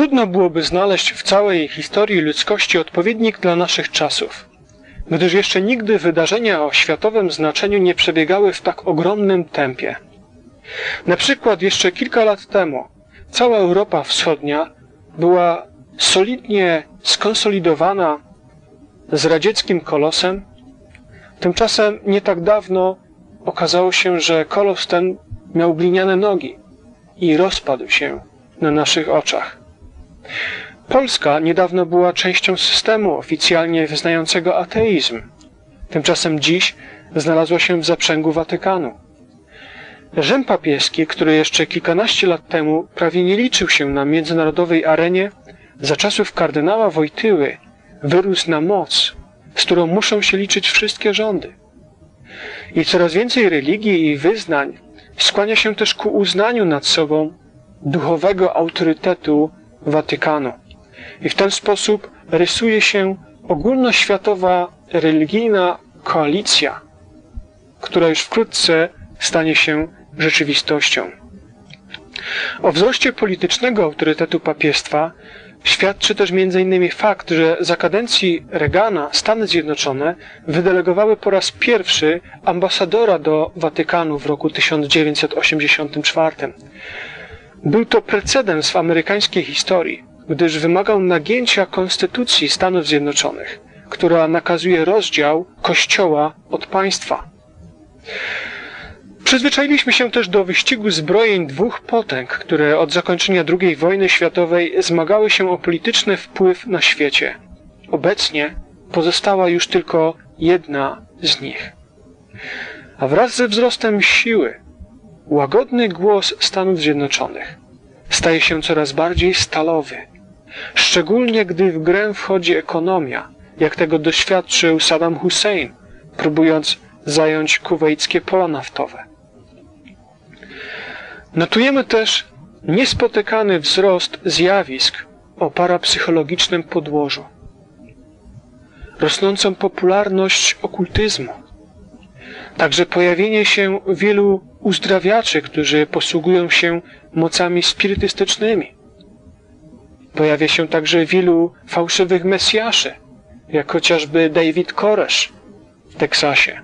Trudno byłoby znaleźć w całej historii ludzkości odpowiednik dla naszych czasów, gdyż jeszcze nigdy wydarzenia o światowym znaczeniu nie przebiegały w tak ogromnym tempie. Na przykład jeszcze kilka lat temu cała Europa Wschodnia była solidnie skonsolidowana z radzieckim kolosem. Tymczasem nie tak dawno okazało się, że kolos ten miał gliniane nogi i rozpadł się na naszych oczach. Polska niedawno była częścią systemu oficjalnie wyznającego ateizm. Tymczasem dziś znalazła się w zaprzęgu Watykanu. Rzym papieski, który jeszcze kilkanaście lat temu prawie nie liczył się na międzynarodowej arenie, za czasów kardynała Wojtyły wyrósł na moc, z którą muszą się liczyć wszystkie rządy. I coraz więcej religii i wyznań skłania się też ku uznaniu nad sobą duchowego autorytetu Watykanu. I w ten sposób rysuje się ogólnoświatowa religijna koalicja, która już wkrótce stanie się rzeczywistością. O wzroście politycznego autorytetu papiestwa świadczy też m.in. fakt, że za kadencji Reagana Stany Zjednoczone wydelegowały po raz pierwszy ambasadora do Watykanu w roku 1984. Był to precedens w amerykańskiej historii, gdyż wymagał nagięcia Konstytucji Stanów Zjednoczonych, która nakazuje rozdział Kościoła od państwa. Przyzwyczailiśmy się też do wyścigu zbrojeń dwóch potęg, które od zakończenia II wojny światowej zmagały się o polityczny wpływ na świecie. Obecnie pozostała już tylko jedna z nich. A wraz ze wzrostem siły, łagodny głos Stanów Zjednoczonych staje się coraz bardziej stalowy, szczególnie gdy w grę wchodzi ekonomia, jak tego doświadczył Saddam Hussein, próbując zająć kuwejckie pola naftowe. Notujemy też niespotykany wzrost zjawisk o parapsychologicznym podłożu, rosnącą popularność okultyzmu, także pojawienie się wielu uzdrawiaczy, którzy posługują się mocami spirytystycznymi. Pojawia się także wielu fałszywych mesjaszy, jak chociażby David Koresh w Teksasie.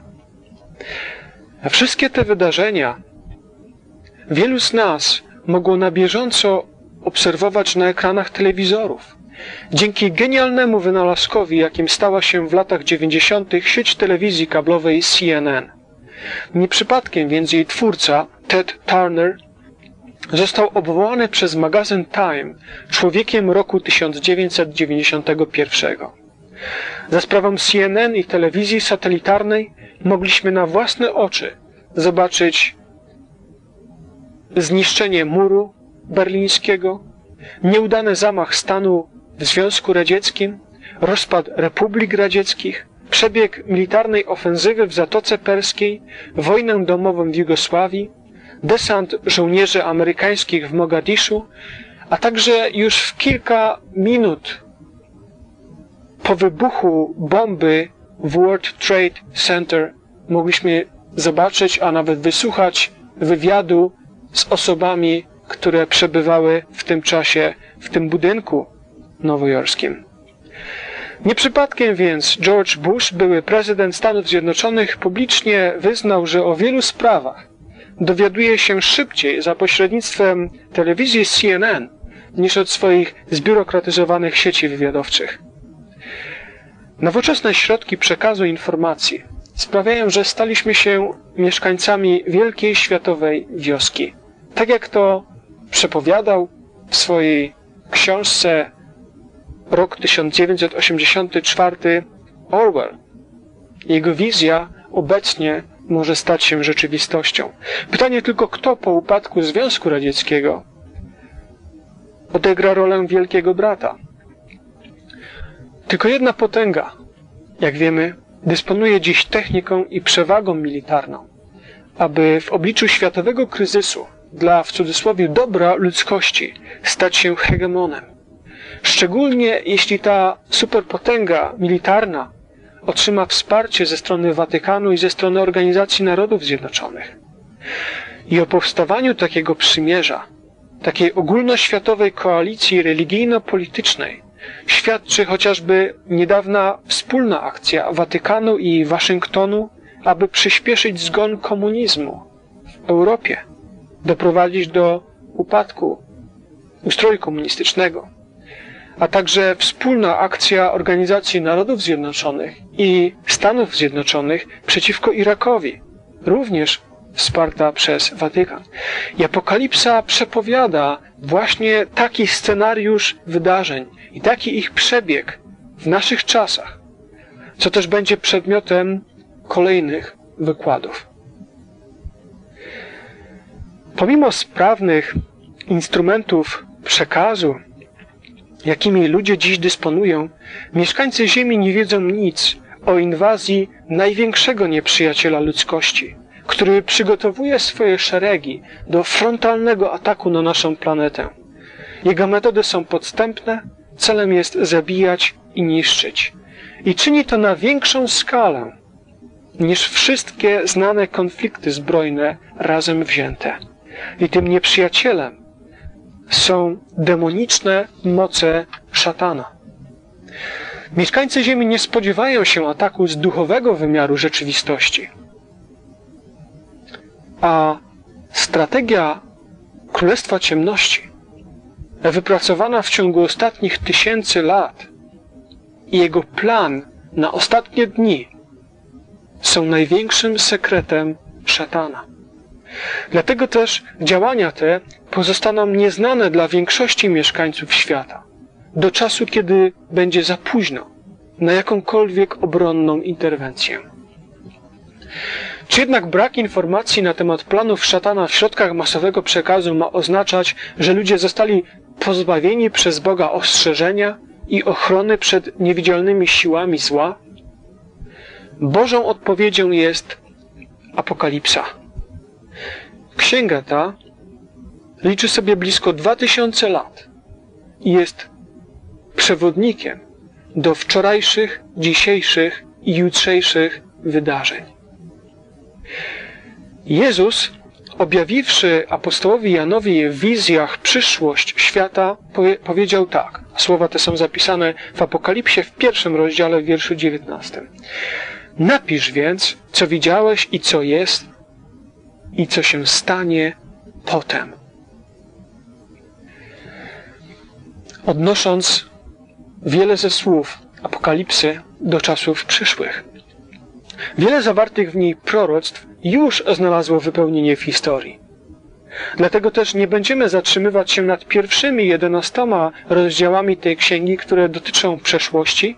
A wszystkie te wydarzenia wielu z nas mogło na bieżąco obserwować na ekranach telewizorów. Dzięki genialnemu wynalazkowi, jakim stała się w latach 90. sieć telewizji kablowej CNN. Nie przypadkiem więc jej twórca, Ted Turner, został obwołany przez magazyn Time człowiekiem roku 1991. Za sprawą CNN i telewizji satelitarnej mogliśmy na własne oczy zobaczyć zniszczenie muru berlińskiego, nieudany zamach stanu w Związku Radzieckim, rozpad republik radzieckich, przebieg militarnej ofensywy w Zatoce Perskiej, wojnę domową w Jugosławii, desant żołnierzy amerykańskich w Mogadiszu, a także już w kilka minut po wybuchu bomby w World Trade Center mogliśmy zobaczyć, a nawet wysłuchać wywiadu z osobami, które przebywały w tym czasie w tym budynku nowojorskim. Nie przypadkiem więc George Bush, były prezydent Stanów Zjednoczonych, publicznie wyznał, że o wielu sprawach dowiaduje się szybciej za pośrednictwem telewizji CNN niż od swoich zbiurokratyzowanych sieci wywiadowczych. Nowoczesne środki przekazu informacji sprawiają, że staliśmy się mieszkańcami wielkiej światowej wioski. Tak jak to przepowiadał w swojej książce Rok 1984 Orwell. Jego wizja obecnie może stać się rzeczywistością. Pytanie tylko, kto po upadku Związku Radzieckiego odegra rolę wielkiego brata. Tylko jedna potęga, jak wiemy, dysponuje dziś techniką i przewagą militarną, aby w obliczu światowego kryzysu dla, w cudzysłowie, dobra ludzkości stać się hegemonem. Szczególnie jeśli ta superpotęga militarna otrzyma wsparcie ze strony Watykanu i ze strony Organizacji Narodów Zjednoczonych. I o powstawaniu takiego przymierza takiej ogólnoświatowej koalicji religijno-politycznej świadczy chociażby niedawna wspólna akcja Watykanu i Waszyngtonu, aby przyspieszyć zgon komunizmu w Europie, doprowadzić do upadku ustroju komunistycznego, a także wspólna akcja Organizacji Narodów Zjednoczonych i Stanów Zjednoczonych przeciwko Irakowi, również wsparta przez Watykan. I Apokalipsa przepowiada właśnie taki scenariusz wydarzeń i taki ich przebieg w naszych czasach, co też będzie przedmiotem kolejnych wykładów. Pomimo sprawnych instrumentów przekazu, jakimi ludzie dziś dysponują, mieszkańcy Ziemi nie wiedzą nic o inwazji największego nieprzyjaciela ludzkości, który przygotowuje swoje szeregi do frontalnego ataku na naszą planetę. Jego metody są podstępne, celem jest zabijać i niszczyć. I czyni to na większą skalę niż wszystkie znane konflikty zbrojne razem wzięte. I tym nieprzyjacielem są demoniczne moce szatana. Mieszkańcy Ziemi nie spodziewają się ataku z duchowego wymiaru rzeczywistości, a strategia Królestwa Ciemności, wypracowana w ciągu ostatnich 1000 lat i jego plan na ostatnie dni są największym sekretem szatana. Dlatego też działania te pozostaną nieznane dla większości mieszkańców świata, do czasu, kiedy będzie za późno na jakąkolwiek obronną interwencję. Czy jednak brak informacji na temat planów szatana w środkach masowego przekazu ma oznaczać, że ludzie zostali pozbawieni przez Boga ostrzeżenia i ochrony przed niewidzialnymi siłami zła? Bożą odpowiedzią jest Apokalipsa. Księga ta liczy sobie blisko 2000 lat i jest przewodnikiem do wczorajszych, dzisiejszych i jutrzejszych wydarzeń. Jezus, objawiwszy apostołowi Janowi w wizjach przyszłość świata, powiedział tak. Słowa te są zapisane w Apokalipsie w 1 rozdziale, w wierszu 19. Napisz więc, co widziałeś i co jest, i co się stanie potem. Odnosząc wiele ze słów Apokalipsy do czasów przyszłych. Wiele zawartych w niej proroctw już znalazło wypełnienie w historii. Dlatego też nie będziemy zatrzymywać się nad pierwszymi 11 rozdziałami tej księgi, które dotyczą przeszłości,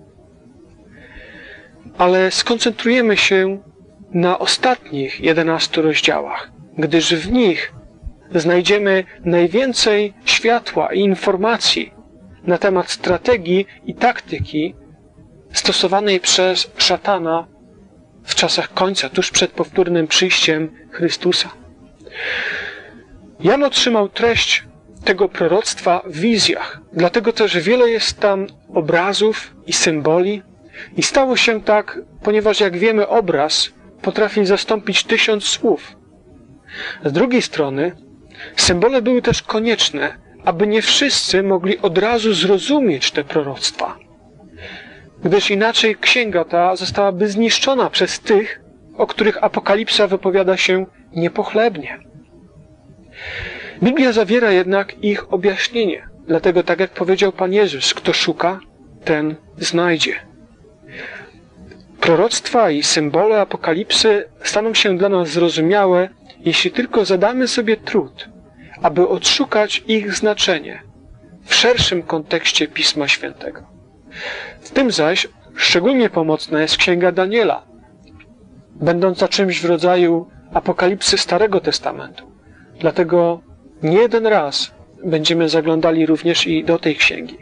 ale skoncentrujemy się na ostatnich 11 rozdziałach, gdyż w nich znajdziemy najwięcej światła i informacji na temat strategii i taktyki stosowanej przez szatana w czasach końca, tuż przed powtórnym przyjściem Chrystusa. Jan otrzymał treść tego proroctwa w wizjach, dlatego też wiele jest tam obrazów i symboli i stało się tak, ponieważ jak wiemy, obraz potrafi zastąpić 1000 słów. Z drugiej strony symbole były też konieczne, aby nie wszyscy mogli od razu zrozumieć te proroctwa, gdyż inaczej księga ta zostałaby zniszczona przez tych, o których Apokalipsa wypowiada się niepochlebnie. Biblia zawiera jednak ich objaśnienie, dlatego tak jak powiedział Pan Jezus, kto szuka, ten znajdzie. Proroctwa i symbole Apokalipsy staną się dla nas zrozumiałe, jeśli tylko zadamy sobie trud, aby odszukać ich znaczenie w szerszym kontekście Pisma Świętego. W tym zaś szczególnie pomocna jest Księga Daniela, będąca czymś w rodzaju Apokalipsy Starego Testamentu. Dlatego nie jeden raz będziemy zaglądali również i do tej księgi.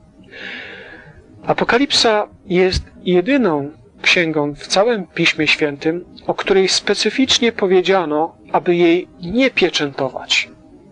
Apokalipsa jest jedyną księgą w całym Piśmie Świętym, o której specyficznie powiedziano, aby jej nie pieczętować.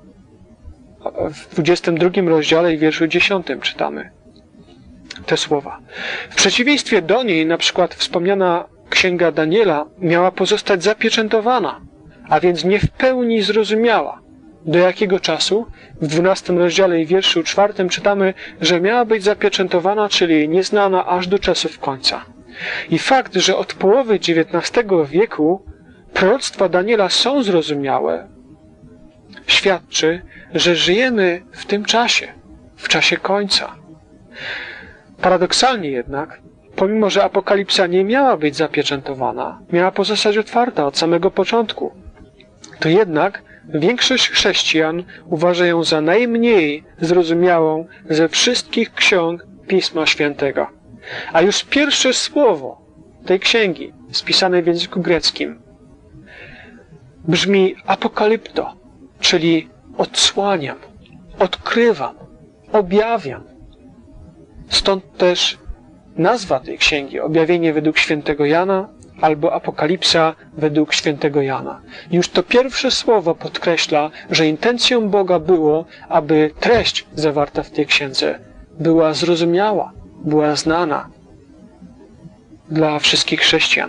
W 22 rozdziale i wierszu 10 czytamy te słowa. W przeciwieństwie do niej, na przykład wspomniana Księga Daniela miała pozostać zapieczętowana, a więc nie w pełni zrozumiała, Do jakiego czasu? W 12 rozdziale i wierszu 4 czytamy, że miała być zapieczętowana, czyli nieznana aż do czasów końca. I fakt, że od połowy XIX wieku proroctwa Daniela są zrozumiałe, świadczy, że żyjemy w tym czasie, w czasie końca. Paradoksalnie jednak, pomimo że Apokalipsa nie miała być zapieczętowana, miała pozostać otwarta od samego początku, to jednak większość chrześcijan uważa ją za najmniej zrozumiałą ze wszystkich ksiąg Pisma Świętego. A już pierwsze słowo tej księgi, spisane w języku greckim, brzmi apokalipto, czyli odsłaniam, odkrywam, objawiam. Stąd też nazwa tej księgi, Objawienie według świętego Jana albo Apokalipsa według świętego Jana. Już to pierwsze słowo podkreśla, że intencją Boga było, aby treść zawarta w tej księdze była zrozumiała, była znana dla wszystkich chrześcijan.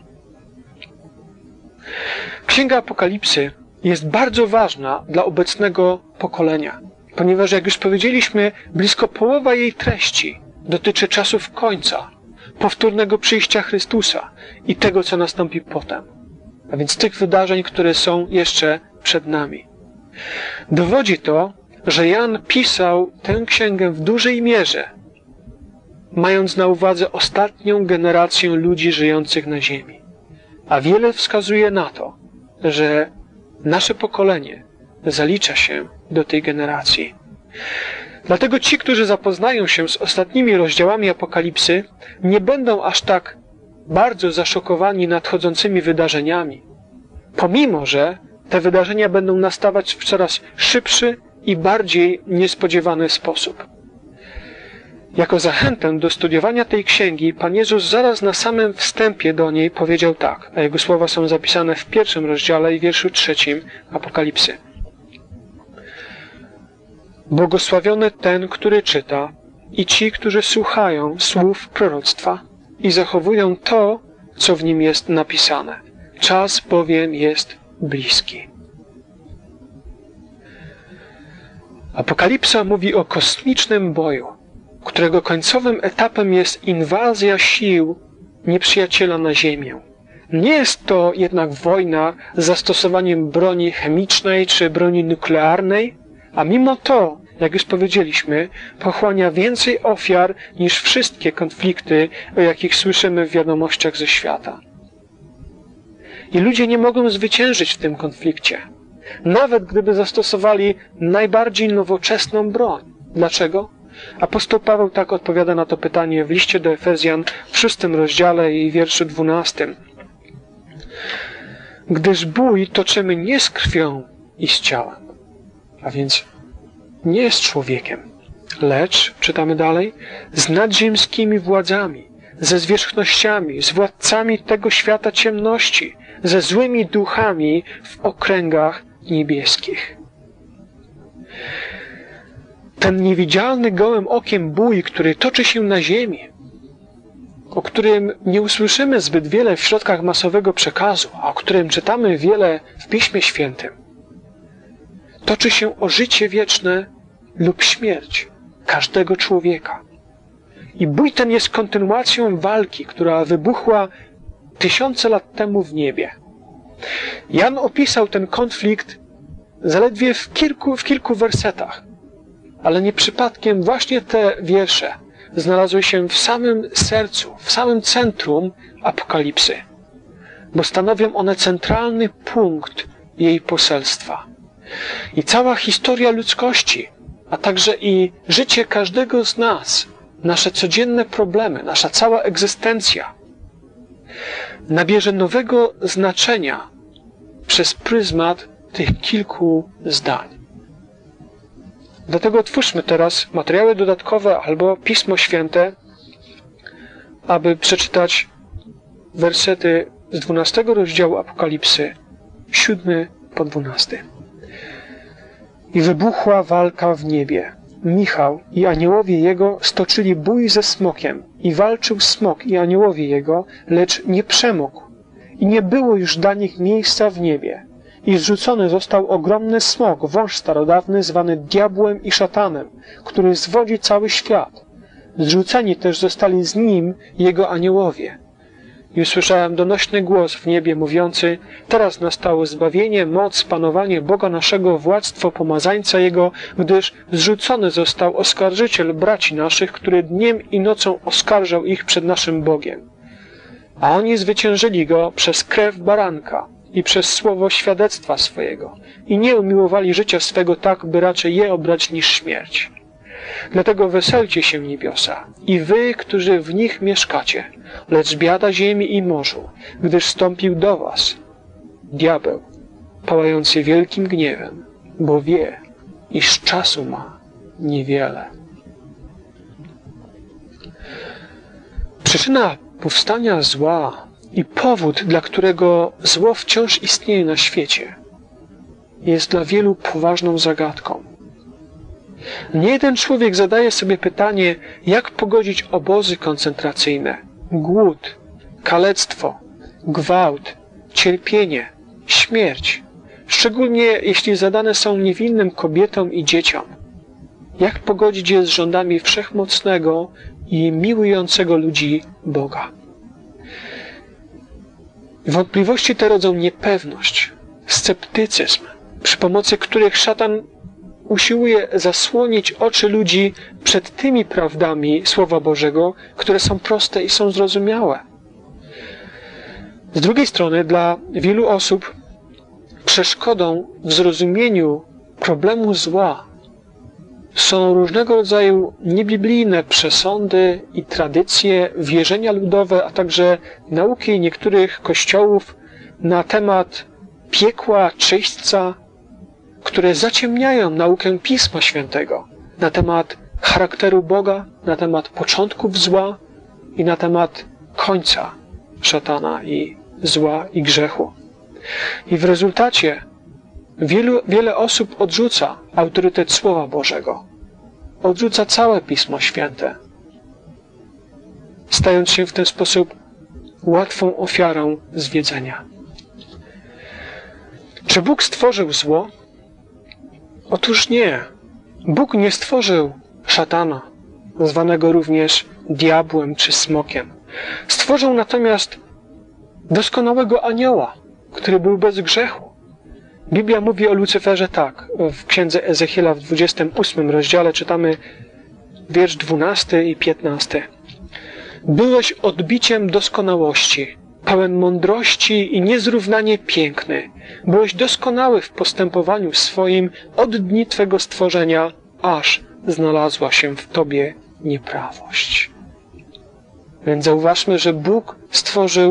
Księga Apokalipsy jest bardzo ważna dla obecnego pokolenia, ponieważ, jak już powiedzieliśmy, blisko połowa jej treści dotyczy czasów końca, powtórnego przyjścia Chrystusa i tego, co nastąpi potem, a więc tych wydarzeń, które są jeszcze przed nami. Dowodzi to, że Jan pisał tę księgę w dużej mierze, mając na uwadze ostatnią generację ludzi żyjących na ziemi. A wiele wskazuje na to, że nasze pokolenie zalicza się do tej generacji. Dlatego ci, którzy zapoznają się z ostatnimi rozdziałami Apokalipsy, nie będą aż tak bardzo zaszokowani nadchodzącymi wydarzeniami, pomimo że te wydarzenia będą nastawać w coraz szybszy i bardziej niespodziewany sposób. Jako zachętę do studiowania tej księgi Pan Jezus zaraz na samym wstępie do niej powiedział tak, a Jego słowa są zapisane w 1 rozdziale i wierszu 3 Apokalipsy. Błogosławiony ten, który czyta, i ci, którzy słuchają słów proroctwa i zachowują to, co w nim jest napisane. Czas bowiem jest bliski. Apokalipsa mówi o kosmicznym boju, którego końcowym etapem jest inwazja sił nieprzyjaciela na Ziemię. Nie jest to jednak wojna z zastosowaniem broni chemicznej czy broni nuklearnej, a mimo to, jak już powiedzieliśmy, pochłania więcej ofiar niż wszystkie konflikty, o jakich słyszymy w wiadomościach ze świata. I ludzie nie mogą zwyciężyć w tym konflikcie, nawet gdyby zastosowali najbardziej nowoczesną broń. Dlaczego? Apostoł Paweł tak odpowiada na to pytanie w liście do Efezjan w 6 rozdziale i wierszu 12. Gdyż bój toczymy nie z krwią i z ciałem, a więc nie z człowiekiem, lecz, czytamy dalej, z nadziemskimi władzami, ze zwierzchnościami, z władcami tego świata ciemności, ze złymi duchami w okręgach niebieskich. Ten niewidzialny gołym okiem bój, który toczy się na ziemi, o którym nie usłyszymy zbyt wiele w środkach masowego przekazu, a o którym czytamy wiele w Piśmie Świętym, toczy się o życie wieczne lub śmierć każdego człowieka. I bój ten jest kontynuacją walki, która wybuchła tysiące lat temu w niebie. Jan opisał ten konflikt zaledwie w kilku wersetach, ale nie przypadkiem właśnie te wiersze znalazły się w samym sercu, w samym centrum Apokalipsy, bo stanowią one centralny punkt jej poselstwa. I cała historia ludzkości, a także i życie każdego z nas, nasze codzienne problemy, nasza cała egzystencja nabierze nowego znaczenia przez pryzmat tych kilku zdań. Dlatego otwórzmy teraz materiały dodatkowe albo Pismo Święte, aby przeczytać wersety z 12 rozdziału Apokalipsy, 7 po 12. I wybuchła walka w niebie. Michał i aniołowie jego stoczyli bój ze smokiem i walczył smok i aniołowie jego, lecz nie przemógł i nie było już dla nich miejsca w niebie. i zrzucony został ogromny smok, wąż starodawny, zwany diabłem i szatanem, który zwodzi cały świat. Zrzuceni też zostali z nim jego aniołowie. I usłyszałem donośny głos w niebie mówiący: teraz nastało zbawienie, moc, panowanie Boga naszego, władztwo pomazańca Jego, gdyż zrzucony został oskarżyciel braci naszych, który dniem i nocą oskarżał ich przed naszym Bogiem. A oni zwyciężyli Go przez krew baranka i przez słowo świadectwa swojego i nie umiłowali życia swego tak, by raczej je obrać niż śmierć. Dlatego weselcie się niebiosa i wy, którzy w nich mieszkacie, lecz biada ziemi i morzu, gdyż wstąpił do was diabeł, pałający wielkim gniewem, bo wie, iż czasu ma niewiele. Przyczyna powstania zła i powód, dla którego zło wciąż istnieje na świecie, jest dla wielu poważną zagadką. Nie jeden człowiek zadaje sobie pytanie, jak pogodzić obozy koncentracyjne, głód, kalectwo, gwałt, cierpienie, śmierć, szczególnie jeśli zadane są niewinnym kobietom i dzieciom. Jak pogodzić je z rządami wszechmocnego i miłującego ludzi Boga? Wątpliwości te rodzą niepewność, sceptycyzm, przy pomocy których szatan usiłuje zasłonić oczy ludzi przed tymi prawdami Słowa Bożego, które są proste i są zrozumiałe. Z drugiej strony, dla wielu osób przeszkodą w zrozumieniu problemu zła są różnego rodzaju niebiblijne przesądy i tradycje, wierzenia ludowe, a także nauki niektórych kościołów na temat piekła, czyśćca, które zaciemniają naukę Pisma Świętego na temat charakteru Boga, na temat początków zła i na temat końca szatana i zła i grzechu. I w rezultacie wiele osób odrzuca autorytet Słowa Bożego. Odrzuca całe Pismo Święte, stając się w ten sposób łatwą ofiarą zwiedzenia. Czy Bóg stworzył zło? Otóż nie. Bóg nie stworzył szatana, zwanego również diabłem czy smokiem. Stworzył natomiast doskonałego anioła, który był bez grzechu. Biblia mówi o Lucyferze tak. W księdze Ezechiela w 28 rozdziale czytamy wiersz 12 i 15. Byłeś odbiciem doskonałości, pełen mądrości i niezrównanie piękny. Byłeś doskonały w postępowaniu swoim od dni Twego stworzenia, aż znalazła się w Tobie nieprawość. Więc zauważmy, że Bóg stworzył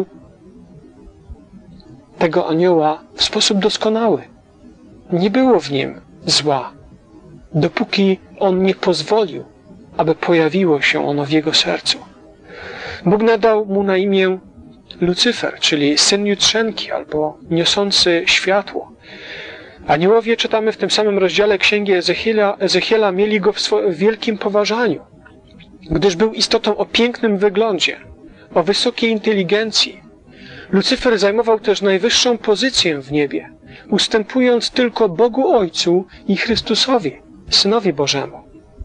tego anioła w sposób doskonały. Nie było w nim zła, dopóki on nie pozwolił, aby pojawiło się ono w jego sercu. Bóg nadał mu na imię Lucyfer, czyli syn jutrzenki albo niosący światło. Aniołowie, czytamy w tym samym rozdziale księgi Ezechiela, mieli go w wielkim poważaniu, gdyż był istotą o pięknym wyglądzie, o wysokiej inteligencji. Lucyfer zajmował też najwyższą pozycję w niebie, ustępując tylko Bogu Ojcu i Chrystusowi, Synowi Bożemu.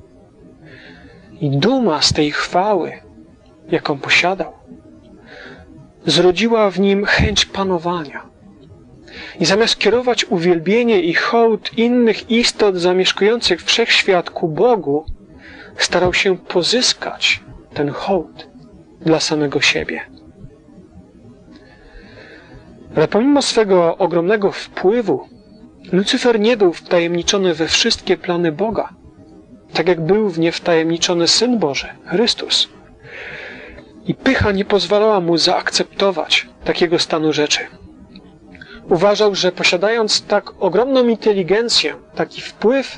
I duma z tej chwały, jaką posiadał, zrodziła w nim chęć panowania. I zamiast kierować uwielbienie i hołd innych istot zamieszkujących wszechświat ku Bogu, starał się pozyskać ten hołd dla samego siebie. Ale pomimo swego ogromnego wpływu, Lucyfer nie był wtajemniczony we wszystkie plany Boga, tak jak był w nie wtajemniczony Syn Boży, Chrystus. I pycha nie pozwalała mu zaakceptować takiego stanu rzeczy. Uważał, że posiadając tak ogromną inteligencję, taki wpływ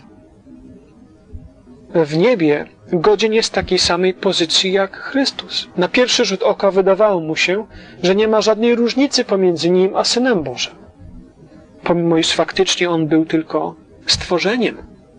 w niebie, godzien jest takiej samej pozycji jak Chrystus. Na pierwszy rzut oka wydawało mu się, że nie ma żadnej różnicy pomiędzy nim a Synem Bożym, pomimo iż faktycznie on był tylko stworzeniem.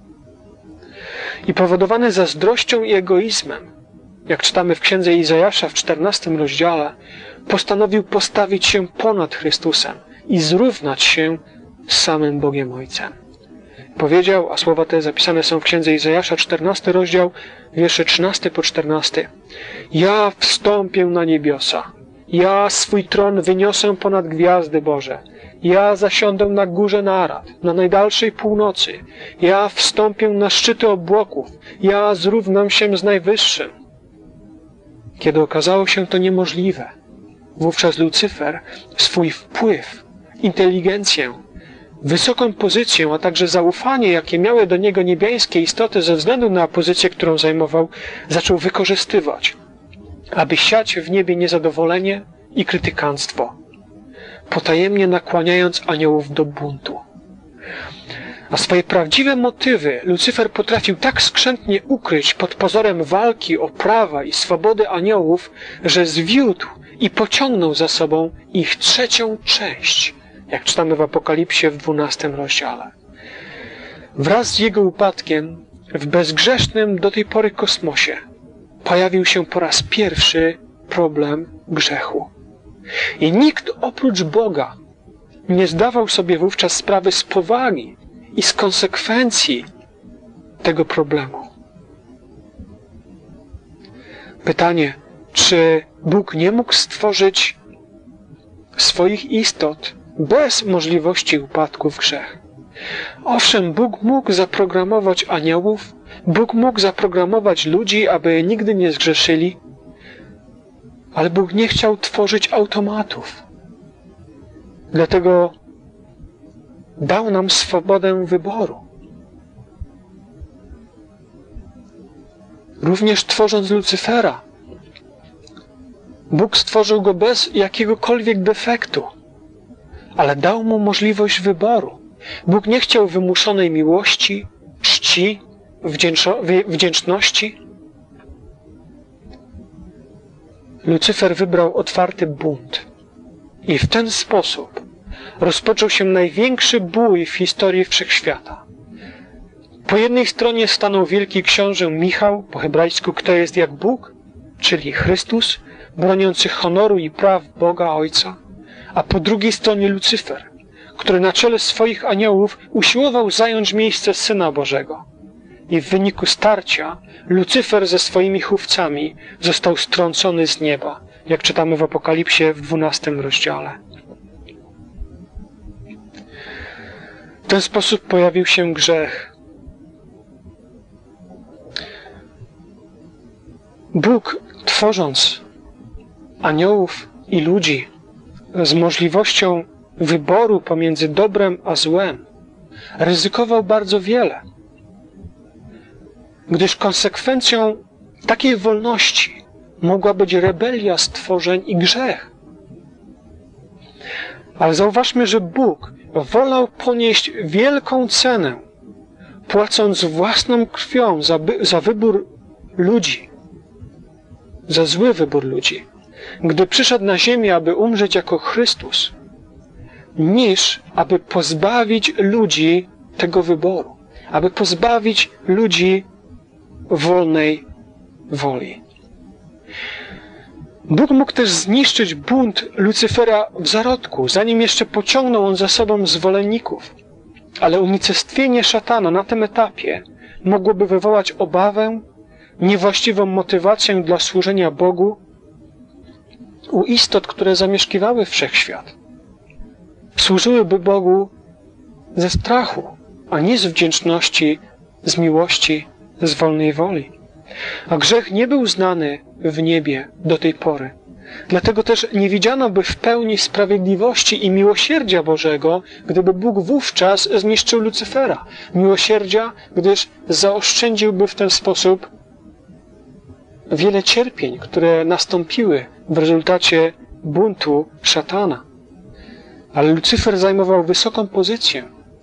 I powodowany zazdrością i egoizmem, jak czytamy w księdze Izajasza w 14 rozdziale, postanowił postawić się ponad Chrystusem i zrównać się z samym Bogiem Ojcem. Powiedział, a słowa te zapisane są w księdze Izajasza, 14 rozdział, wiersze 13 po 14. Ja wstąpię na niebiosa. Ja swój tron wyniosę ponad gwiazdy Boże. Ja zasiądę na górze narad, na najdalszej północy. Ja wstąpię na szczyty obłoków. Ja zrównam się z Najwyższym. Kiedy okazało się to niemożliwe, wówczas Lucyfer swój wpływ, inteligencję, wysoką pozycję, a także zaufanie, jakie miały do niego niebiańskie istoty ze względu na pozycję, którą zajmował, zaczął wykorzystywać, aby siać w niebie niezadowolenie i krytykanstwo, potajemnie nakłaniając aniołów do buntu. A swoje prawdziwe motywy Lucyfer potrafił tak skrzętnie ukryć pod pozorem walki o prawa i swobody aniołów, że zwiódł i pociągnął za sobą ich trzecią część, jak czytamy w Apokalipsie w 12 rozdziale. Wraz z jego upadkiem w bezgrzesznym do tej pory kosmosie pojawił się po raz pierwszy problem grzechu. I nikt oprócz Boga nie zdawał sobie wówczas sprawy z powagi i z konsekwencji tego problemu. Pytanie, czy Bóg nie mógł stworzyć swoich istot bez możliwości upadku w grzech? Owszem, Bóg mógł zaprogramować aniołów, Bóg mógł zaprogramować ludzi, aby nigdy nie zgrzeszyli, ale Bóg nie chciał tworzyć automatów. Dlatego dał nam swobodę wyboru. Również tworząc Lucyfera, Bóg stworzył go bez jakiegokolwiek defektu, ale dał mu możliwość wyboru. Bóg nie chciał wymuszonej miłości, czci, wdzięczności. Lucyfer wybrał otwarty bunt i w ten sposób rozpoczął się największy bój w historii wszechświata. Po jednej stronie stanął wielki książę Michał, po hebrajsku kto jest jak Bóg, czyli Chrystus, broniący honoru i praw Boga Ojca, a po drugiej stronie Lucyfer, który na czele swoich aniołów usiłował zająć miejsce Syna Bożego. I w wyniku starcia Lucyfer ze swoimi chówcami został strącony z nieba, jak czytamy w Apokalipsie w 12 rozdziale. W ten sposób pojawił się grzech. Bóg, tworząc aniołów i ludzi z możliwością wyboru pomiędzy dobrem a złem, ryzykował bardzo wiele, gdyż konsekwencją takiej wolności mogła być rebelia stworzeń i grzech. Ale zauważmy, że Bóg wolał ponieść wielką cenę, płacąc własną krwią za wybór ludzi, za zły wybór ludzi, gdy przyszedł na ziemię, aby umrzeć jako Chrystus, niż aby pozbawić ludzi tego wyboru, aby pozbawić ludzi wolnej woli. Bóg mógł też zniszczyć bunt Lucyfera w zarodku, zanim jeszcze pociągnął on za sobą zwolenników. Ale unicestwienie szatana na tym etapie mogłoby wywołać obawę, niewłaściwą motywację dla służenia Bogu u istot, które zamieszkiwały wszechświat. Służyłyby Bogu ze strachu, a nie z wdzięczności, z miłości, z wolnej woli. A grzech nie był znany w niebie do tej pory. Dlatego też nie widziano by w pełni sprawiedliwości i miłosierdzia Bożego, gdyby Bóg wówczas zniszczył Lucyfera. Miłosierdzia, gdyż zaoszczędziłby w ten sposób wiele cierpień, które nastąpiły w rezultacie buntu szatana. Ale Lucyfer zajmował wysoką pozycję,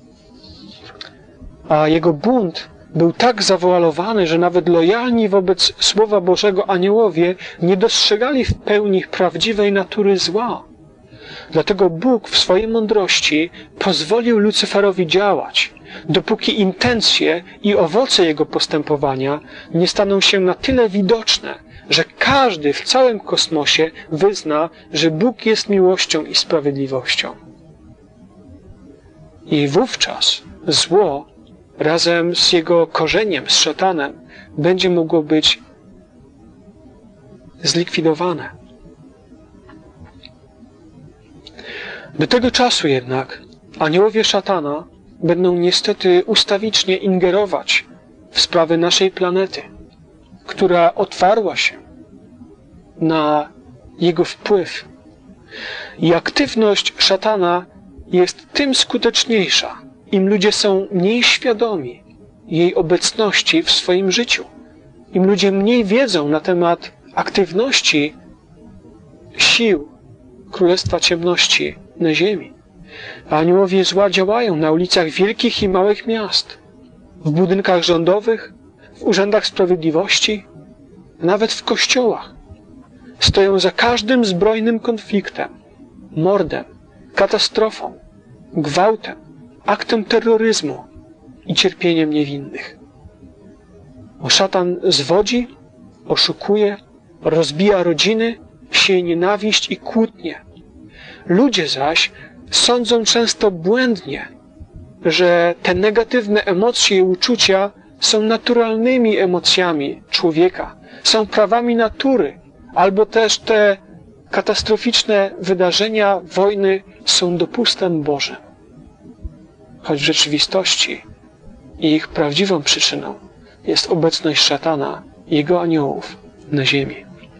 a jego bunt był tak zawoalowany, że nawet lojalni wobec Słowa Bożego aniołowie nie dostrzegali w pełni prawdziwej natury zła. Dlatego Bóg w swojej mądrości pozwolił Lucyferowi działać, dopóki intencje i owoce jego postępowania nie staną się na tyle widoczne, że każdy w całym kosmosie wyzna, że Bóg jest miłością i sprawiedliwością. I wówczas zło razem z jego korzeniem, z szatanem, będzie mogło być zlikwidowane. Do tego czasu jednak aniołowie szatana będą niestety ustawicznie ingerować w sprawy naszej planety, która otwarła się na jego wpływ. I aktywność szatana jest tym skuteczniejsza, im ludzie są mniej świadomi jej obecności w swoim życiu. Im ludzie mniej wiedzą na temat aktywności sił Królestwa Ciemności na ziemi. A aniołowie zła działają na ulicach wielkich i małych miast, w budynkach rządowych, w urzędach sprawiedliwości, nawet w kościołach. Stoją za każdym zbrojnym konfliktem, mordem, katastrofą, gwałtem, aktem terroryzmu i cierpieniem niewinnych. Bo szatan zwodzi, oszukuje, rozbija rodziny, sieje nienawiść i kłótnie. Ludzie zaś sądzą często błędnie, że te negatywne emocje i uczucia są naturalnymi emocjami człowieka, są prawami natury, albo też te katastroficzne wydarzenia, wojny są dopustem Bożym. Choć w rzeczywistości ich prawdziwą przyczyną jest obecność szatana i jego aniołów na ziemi.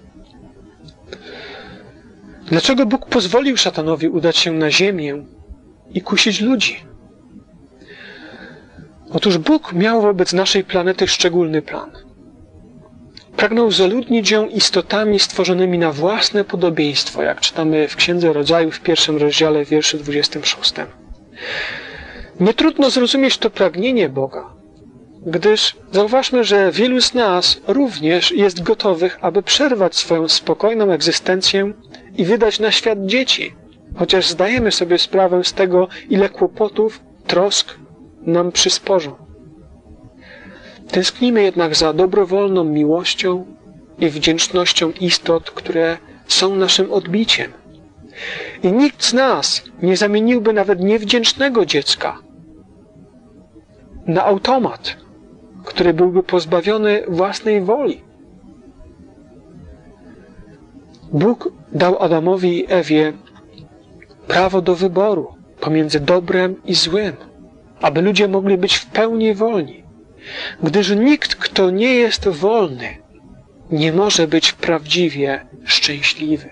Dlaczego Bóg pozwolił szatanowi udać się na ziemię i kusić ludzi? Otóż Bóg miał wobec naszej planety szczególny plan. Pragnął zaludnić ją istotami stworzonymi na własne podobieństwo, jak czytamy w Księdze Rodzaju w 1 rozdziale, wierszu 26. Nie trudno zrozumieć to pragnienie Boga, gdyż zauważmy, że wielu z nas również jest gotowych, aby przerwać swoją spokojną egzystencję i wydać na świat dzieci, chociaż zdajemy sobie sprawę z tego, ile kłopotów, trosk nam przysporzą. Tęsknimy jednak za dobrowolną miłością i wdzięcznością istot, które są naszym odbiciem. I nikt z nas nie zamieniłby nawet niewdzięcznego dziecka na automat, który byłby pozbawiony własnej woli. Bóg dał Adamowi i Ewie prawo do wyboru pomiędzy dobrem i złym, aby ludzie mogli być w pełni wolni, gdyż nikt, kto nie jest wolny, nie może być prawdziwie szczęśliwy.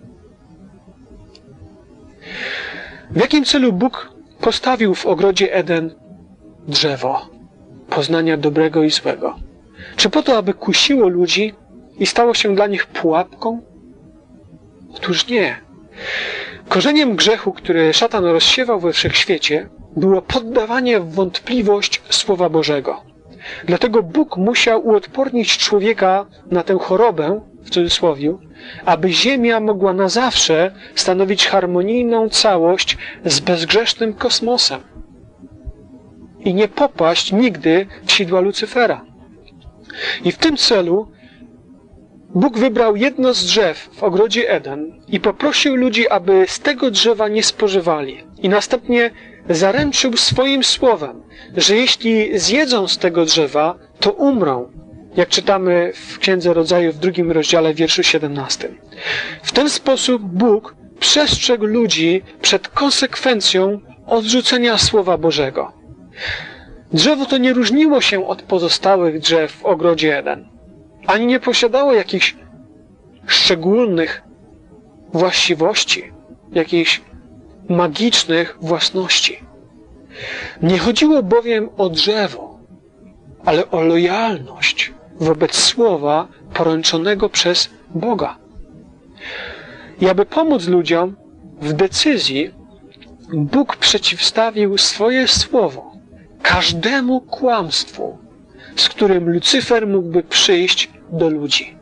W jakim celu Bóg postawił w ogrodzie Eden drzewo poznania dobrego i złego? Czy po to, aby kusiło ludzi i stało się dla nich pułapką? Otóż nie. Korzeniem grzechu, który szatan rozsiewał we wszechświecie, było poddawanie w wątpliwość Słowa Bożego. Dlatego Bóg musiał uodpornić człowieka na tę chorobę, w cudzysłowie, aby ziemia mogła na zawsze stanowić harmonijną całość z bezgrzesznym kosmosem i nie popaść nigdy w sidła Lucyfera. I w tym celu Bóg wybrał jedno z drzew w ogrodzie Eden i poprosił ludzi, aby z tego drzewa nie spożywali. I następnie zaręczył swoim słowem, że jeśli zjedzą z tego drzewa, to umrą, jak czytamy w Księdze Rodzaju w 2 rozdziale, wierszu 17. W ten sposób Bóg przestrzegł ludzi przed konsekwencją odrzucenia Słowa Bożego. Drzewo to nie różniło się od pozostałych drzew w ogrodzie Eden, ani nie posiadało jakichś szczególnych właściwości, jakichś magicznych własności. Nie chodziło bowiem o drzewo, ale o lojalność wobec słowa poręczonego przez Boga. I aby pomóc ludziom w decyzji, Bóg przeciwstawił swoje słowo każdemu kłamstwu, z którym Lucyfer mógłby przyjść do ludzi.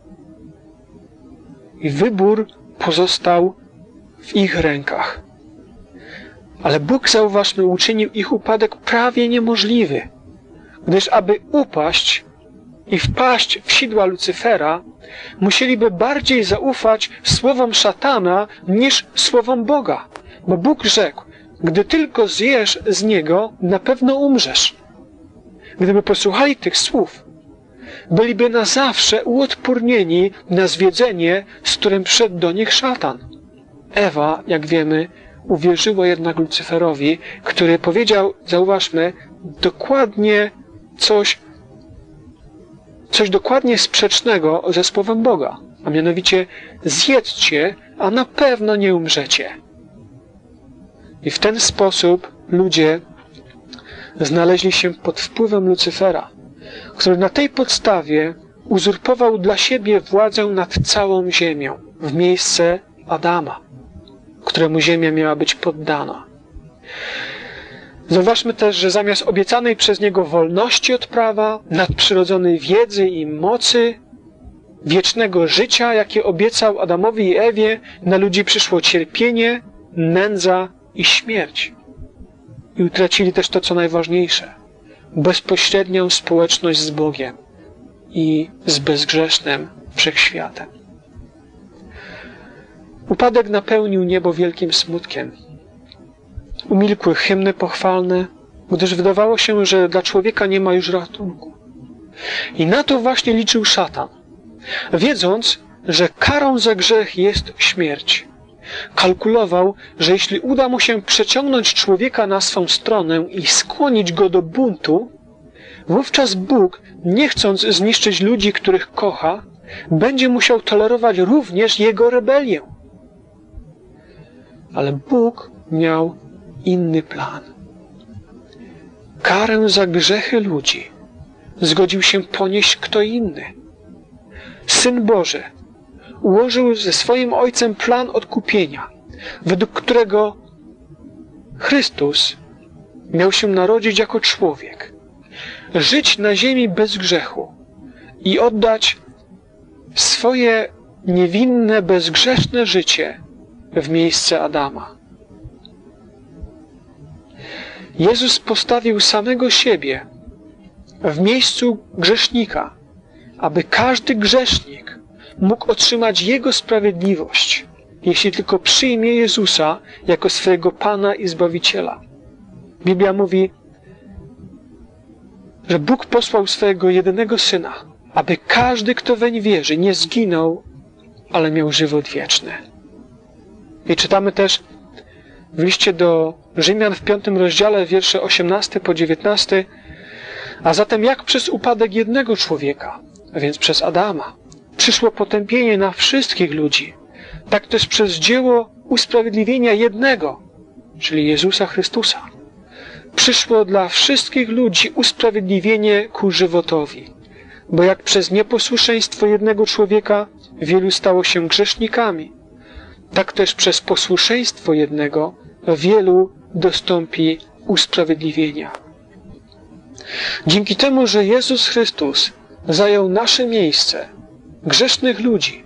I wybór pozostał w ich rękach. Ale Bóg, zauważmy, uczynił ich upadek prawie niemożliwy, gdyż aby upaść i wpaść w sidła Lucyfera, musieliby bardziej zaufać słowom szatana niż słowom Boga. Bo Bóg rzekł, gdy tylko zjesz z niego, na pewno umrzesz. Gdyby posłuchali tych słów, byliby na zawsze uodpornieni na zwiedzenie, z którym wszedł do nich szatan. Ewa, jak wiemy, uwierzyła jednak Lucyferowi, który powiedział, zauważmy, dokładnie coś dokładnie sprzecznego ze słowem Boga, a mianowicie zjedzcie, a na pewno nie umrzecie. I w ten sposób ludzie znaleźli się pod wpływem Lucyfera, który na tej podstawie uzurpował dla siebie władzę nad całą ziemią w miejsce Adama, któremu ziemia miała być poddana. Zauważmy też, że zamiast obiecanej przez niego wolności od prawa, nadprzyrodzonej wiedzy i mocy, wiecznego życia, jakie obiecał Adamowi i Ewie, na ludzi przyszło cierpienie, nędza i śmierć. I utracili też to, co najważniejsze, bezpośrednią społeczność z Bogiem i z bezgrzesznym wszechświatem. Upadek napełnił niebo wielkim smutkiem. Umilkły hymny pochwalne, gdyż wydawało się, że dla człowieka nie ma już ratunku. I na to właśnie liczył szatan, wiedząc, że karą za grzech jest śmierć. Kalkulował, że jeśli uda mu się przeciągnąć człowieka na swą stronę i skłonić go do buntu, wówczas Bóg, nie chcąc zniszczyć ludzi, których kocha, będzie musiał tolerować również jego rebelię. Ale Bóg miał inny plan. Karę za grzechy ludzi zgodził się ponieść kto inny. Syn Boży ułożył ze swoim Ojcem plan odkupienia, według którego Chrystus miał się narodzić jako człowiek, żyć na ziemi bez grzechu i oddać swoje niewinne, bezgrzeszne życie w miejsce Adama. Jezus postawił samego siebie w miejscu grzesznika, aby każdy grzesznik mógł otrzymać Jego sprawiedliwość, jeśli tylko przyjmie Jezusa jako swojego Pana i Zbawiciela. Biblia mówi, że Bóg posłał swojego jedynego Syna, aby każdy, kto weń wierzy, nie zginął, ale miał żywot wieczny. I czytamy też w liście do Rzymian w 5 rozdziale, wiersze 18 po 19, a zatem jak przez upadek jednego człowieka, a więc przez Adama, przyszło potępienie na wszystkich ludzi, tak też przez dzieło usprawiedliwienia jednego, czyli Jezusa Chrystusa, przyszło dla wszystkich ludzi usprawiedliwienie ku żywotowi. Bo jak przez nieposłuszeństwo jednego człowieka wielu stało się grzesznikami, tak też przez posłuszeństwo jednego wielu dostąpi usprawiedliwienia. Dzięki temu, że Jezus Chrystus zajął nasze miejsce, grzesznych ludzi,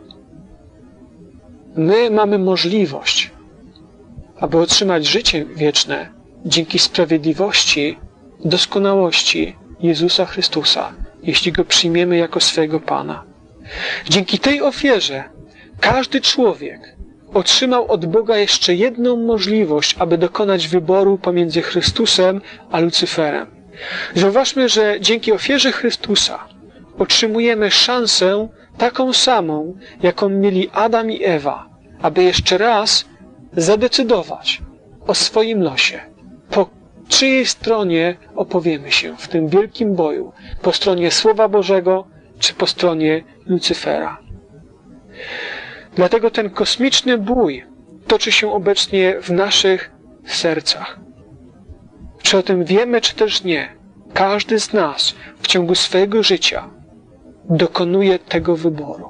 my mamy możliwość, aby otrzymać życie wieczne dzięki sprawiedliwości, doskonałości Jezusa Chrystusa, jeśli Go przyjmiemy jako swojego Pana. Dzięki tej ofierze każdy człowiek otrzymał od Boga jeszcze jedną możliwość, aby dokonać wyboru pomiędzy Chrystusem a Lucyferem. Zauważmy, że dzięki ofierze Chrystusa otrzymujemy szansę taką samą, jaką mieli Adam i Ewa, aby jeszcze raz zadecydować o swoim losie. Po czyjej stronie opowiemy się w tym wielkim boju? Po stronie Słowa Bożego, czy po stronie Lucyfera? Dlatego ten kosmiczny bój toczy się obecnie w naszych sercach. Czy o tym wiemy, czy też nie? Każdy z nas w ciągu swojego życia dokonuje tego wyboru.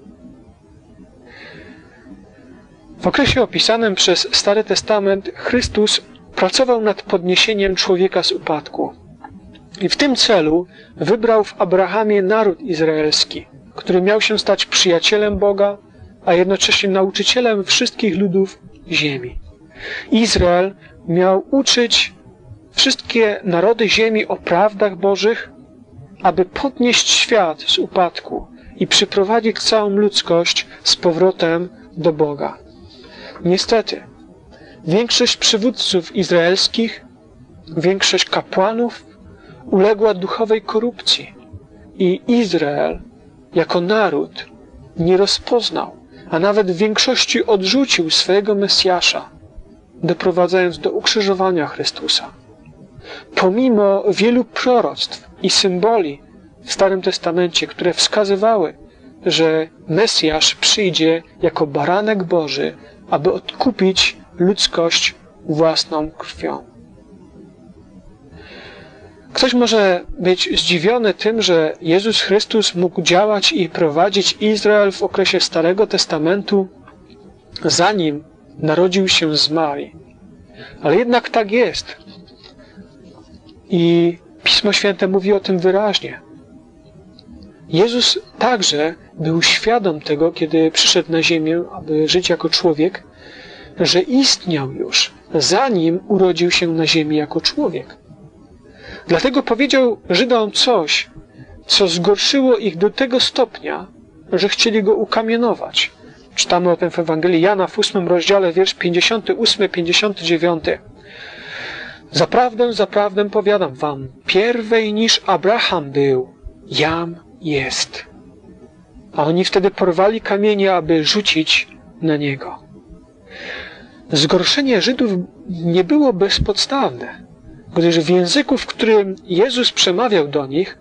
W okresie opisanym przez Stary Testament Chrystus pracował nad podniesieniem człowieka z upadku. I w tym celu wybrał w Abrahamie naród izraelski, który miał się stać przyjacielem Boga, a jednocześnie nauczycielem wszystkich ludów ziemi. Izrael miał uczyć wszystkie narody ziemi o prawdach Bożych, aby podnieść świat z upadku i przyprowadzić całą ludzkość z powrotem do Boga. Niestety, większość przywódców izraelskich, większość kapłanów uległa duchowej korupcji i Izrael jako naród nie rozpoznał, a nawet w większości odrzucił swojego Mesjasza, doprowadzając do ukrzyżowania Chrystusa. Pomimo wielu proroctw i symboli w Starym Testamencie, które wskazywały, że Mesjasz przyjdzie jako baranek Boży, aby odkupić ludzkość własną krwią. Ktoś może być zdziwiony tym, że Jezus Chrystus mógł działać i prowadzić Izrael w okresie Starego Testamentu, zanim narodził się z Marii. Ale jednak tak jest. I Pismo Święte mówi o tym wyraźnie. Jezus także był świadom tego, kiedy przyszedł na ziemię, aby żyć jako człowiek, że istniał już, zanim urodził się na ziemi jako człowiek. Dlatego powiedział Żydom coś, co zgorszyło ich do tego stopnia, że chcieli go ukamienować. Czytamy o tym w Ewangelii Jana w 8 rozdziale, wiersz 58-59. Zaprawdę, zaprawdę powiadam wam, pierwej niż Abraham był, jam jest. A oni wtedy porwali kamienie, aby rzucić na niego. Zgorszenie Żydów nie było bezpodstawne, gdyż w języku, w którym Jezus przemawiał do nich,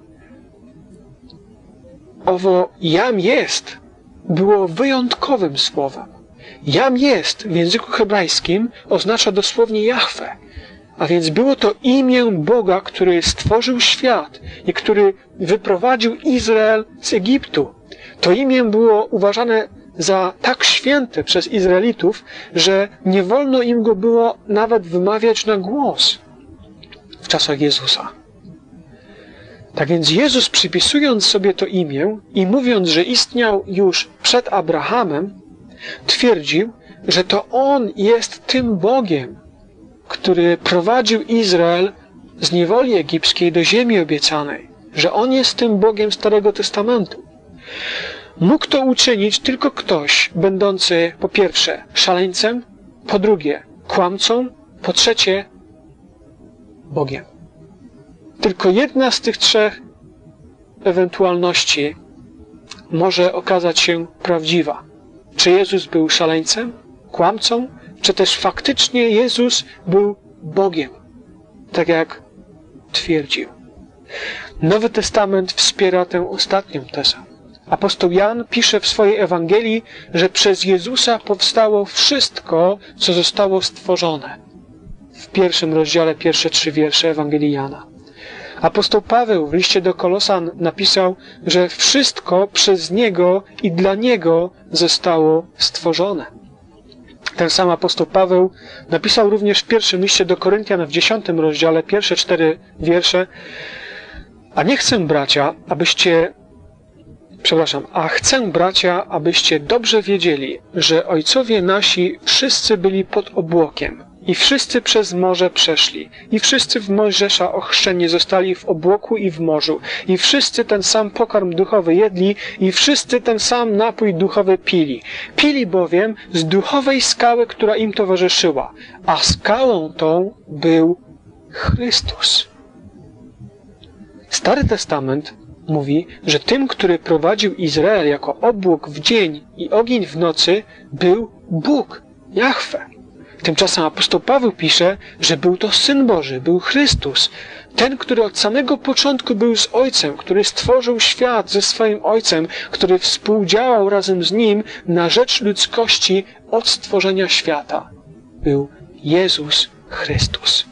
owo jam jest było wyjątkowym słowem. Jam jest w języku hebrajskim oznacza dosłownie Jahwe, a więc było to imię Boga, który stworzył świat i który wyprowadził Izrael z Egiptu. To imię było uważane za tak święte przez Izraelitów, że nie wolno im go było nawet wymawiać na głos w czasach Jezusa. Tak więc Jezus, przypisując sobie to imię i mówiąc, że istniał już przed Abrahamem, twierdził, że to On jest tym Bogiem, który prowadził Izrael z niewoli egipskiej do ziemi obiecanej, że On jest tym Bogiem Starego Testamentu. Mógł to uczynić tylko ktoś, będący po pierwsze szaleńcem, po drugie kłamcą, po trzecie Bogiem. Tylko jedna z tych trzech ewentualności może okazać się prawdziwa. Czy Jezus był szaleńcem, kłamcą, czy też faktycznie Jezus był Bogiem, tak jak twierdził. Nowy Testament wspiera tę ostatnią tezę. Apostoł Jan pisze w swojej Ewangelii, że przez Jezusa powstało wszystko, co zostało stworzone. W 1 rozdziale, pierwsze 3 wiersze Ewangelii Jana. Apostoł Paweł w liście do Kolosan napisał, że wszystko przez Niego i dla Niego zostało stworzone. Ten sam apostoł Paweł napisał również w pierwszym liście do Koryntian w 10 rozdziale, pierwsze 4 wiersze: chcę, bracia, abyście dobrze wiedzieli, że ojcowie nasi wszyscy byli pod obłokiem i wszyscy przez morze przeszli i wszyscy w Mojżesza ochrzczeni zostali w obłoku i w morzu i wszyscy ten sam pokarm duchowy jedli i wszyscy ten sam napój duchowy pili. Pili bowiem z duchowej skały, która im towarzyszyła, a skałą tą był Chrystus. Stary Testament mówi, że tym, który prowadził Izrael jako obłok w dzień i ogień w nocy, był Bóg, Jahwe. Tymczasem apostoł Paweł pisze, że był to Syn Boży, był Chrystus, ten, który od samego początku był z Ojcem, który stworzył świat ze swoim Ojcem, który współdziałał razem z Nim na rzecz ludzkości od stworzenia świata. Był Jezus Chrystus.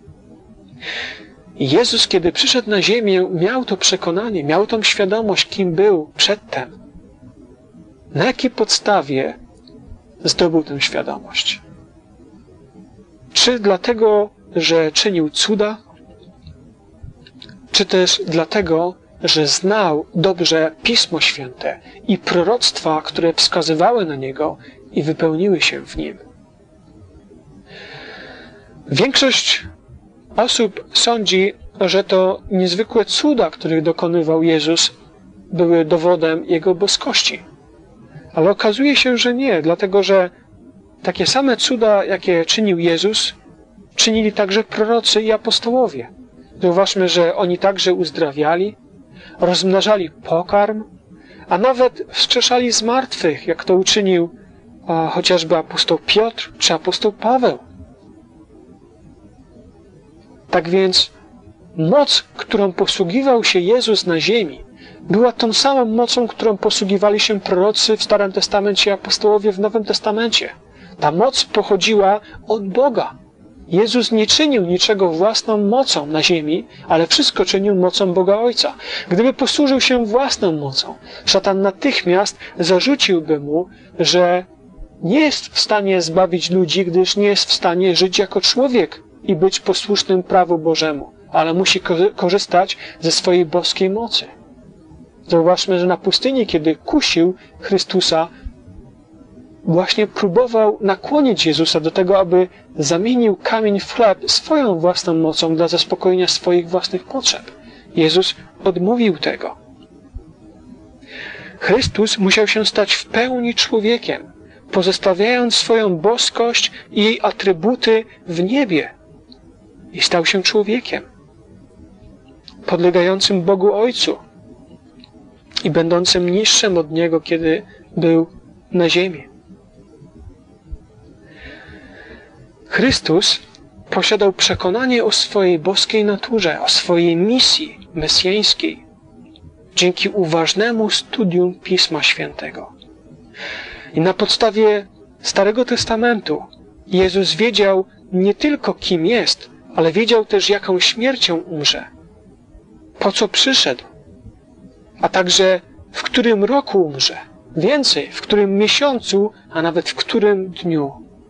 I Jezus, kiedy przyszedł na ziemię, miał to przekonanie, miał tą świadomość, kim był przedtem. Na jakiej podstawie zdobył tę świadomość? Czy dlatego, że czynił cuda, czy też dlatego, że znał dobrze Pismo Święte i proroctwa, które wskazywały na Niego i wypełniły się w Nim? Większość osób sądzi, że to niezwykłe cuda, których dokonywał Jezus, były dowodem Jego boskości. Ale okazuje się, że nie, dlatego że takie same cuda, jakie czynił Jezus, czynili także prorocy i apostołowie. Zauważmy, że oni także uzdrawiali, rozmnażali pokarm, a nawet wskrzeszali zmartwych, jak to uczynił chociażby apostoł Piotr czy apostoł Paweł. Tak więc moc, którą posługiwał się Jezus na ziemi, była tą samą mocą, którą posługiwali się prorocy w Starym Testamencie i apostołowie w Nowym Testamencie. Ta moc pochodziła od Boga. Jezus nie czynił niczego własną mocą na ziemi, ale wszystko czynił mocą Boga Ojca. Gdyby posłużył się własną mocą, szatan natychmiast zarzuciłby mu, że nie jest w stanie zbawić ludzi, gdyż nie jest w stanie żyć jako człowiek i być posłusznym prawu Bożemu, ale musi korzystać ze swojej boskiej mocy. Zauważmy, że na pustyni, kiedy kusił Chrystusa, właśnie próbował nakłonić Jezusa do tego, aby zamienił kamień w chleb swoją własną mocą dla zaspokojenia swoich własnych potrzeb. Jezus odmówił tego. Chrystus musiał się stać w pełni człowiekiem, pozostawiając swoją boskość i jej atrybuty w niebie. I stał się człowiekiem, podlegającym Bogu Ojcu i będącym niższym od Niego, kiedy był na ziemi. Chrystus posiadał przekonanie o swojej boskiej naturze, o swojej misji mesjańskiej dzięki uważnemu studium Pisma Świętego. I na podstawie Starego Testamentu Jezus wiedział nie tylko, kim jest, ale wiedział też, jaką śmiercią umrze, po co przyszedł, a także w którym roku umrze, więcej, w którym miesiącu, a nawet w którym dniu.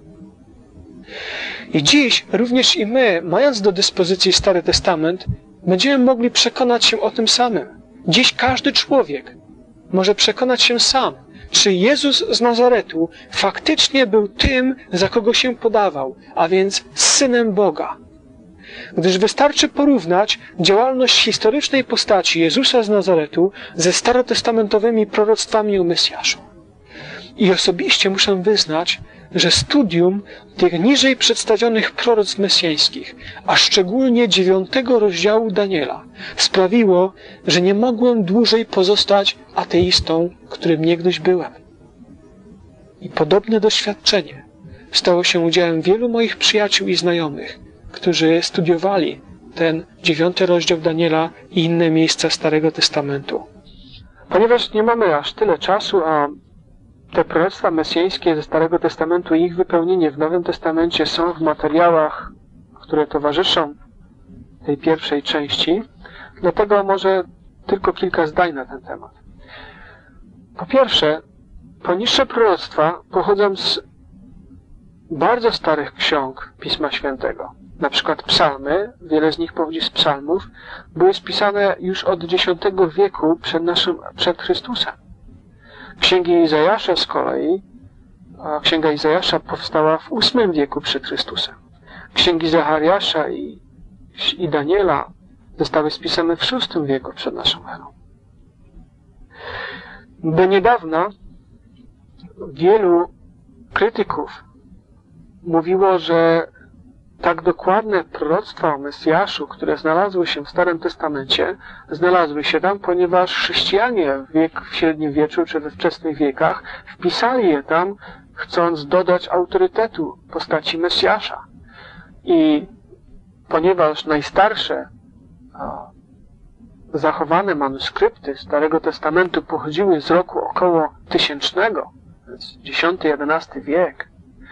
I dziś również i my, mając do dyspozycji Stary Testament, będziemy mogli przekonać się o tym samym. Dziś każdy człowiek może przekonać się sam, czy Jezus z Nazaretu faktycznie był tym, za kogo się podawał, a więc Synem Boga. Gdyż wystarczy porównać działalność historycznej postaci Jezusa z Nazaretu ze starotestamentowymi proroctwami o Mesjaszu. I osobiście muszę wyznać, że studium tych niżej przedstawionych proroctw mesjańskich, a szczególnie 9 rozdziału Daniela, sprawiło, że nie mogłem dłużej pozostać ateistą, którym niegdyś byłem. I podobne doświadczenie stało się udziałem wielu moich przyjaciół i znajomych, którzy studiowali ten 9 rozdział Daniela i inne miejsca Starego Testamentu. Ponieważ nie mamy aż tyle czasu, a te proroctwa mesjańskie ze Starego Testamentu i ich wypełnienie w Nowym Testamencie są w materiałach, które towarzyszą tej pierwszej części, dlatego może tylko kilka zdań na ten temat. Po pierwsze, poniższe proroctwa pochodzą z bardzo starych ksiąg Pisma Świętego. Na przykład psalmy, wiele z nich pochodzi z psalmów, były spisane już od X wieku przed Chrystusem. Księgi Izajasza z kolei, a Księga Izajasza powstała w VIII wieku przed Chrystusem. Księgi Zachariasza i Daniela zostały spisane w VI wieku przed naszą erą. Do niedawna wielu krytyków mówiło, że tak dokładne proroctwa o Mesjaszu, które znalazły się w Starym Testamencie, znalazły się tam, ponieważ chrześcijanie w średniowieczu czy we wczesnych wiekach wpisali je tam, chcąc dodać autorytetu postaci Mesjasza. I ponieważ najstarsze zachowane manuskrypty Starego Testamentu pochodziły z roku około 1000, więc X-XI wiek,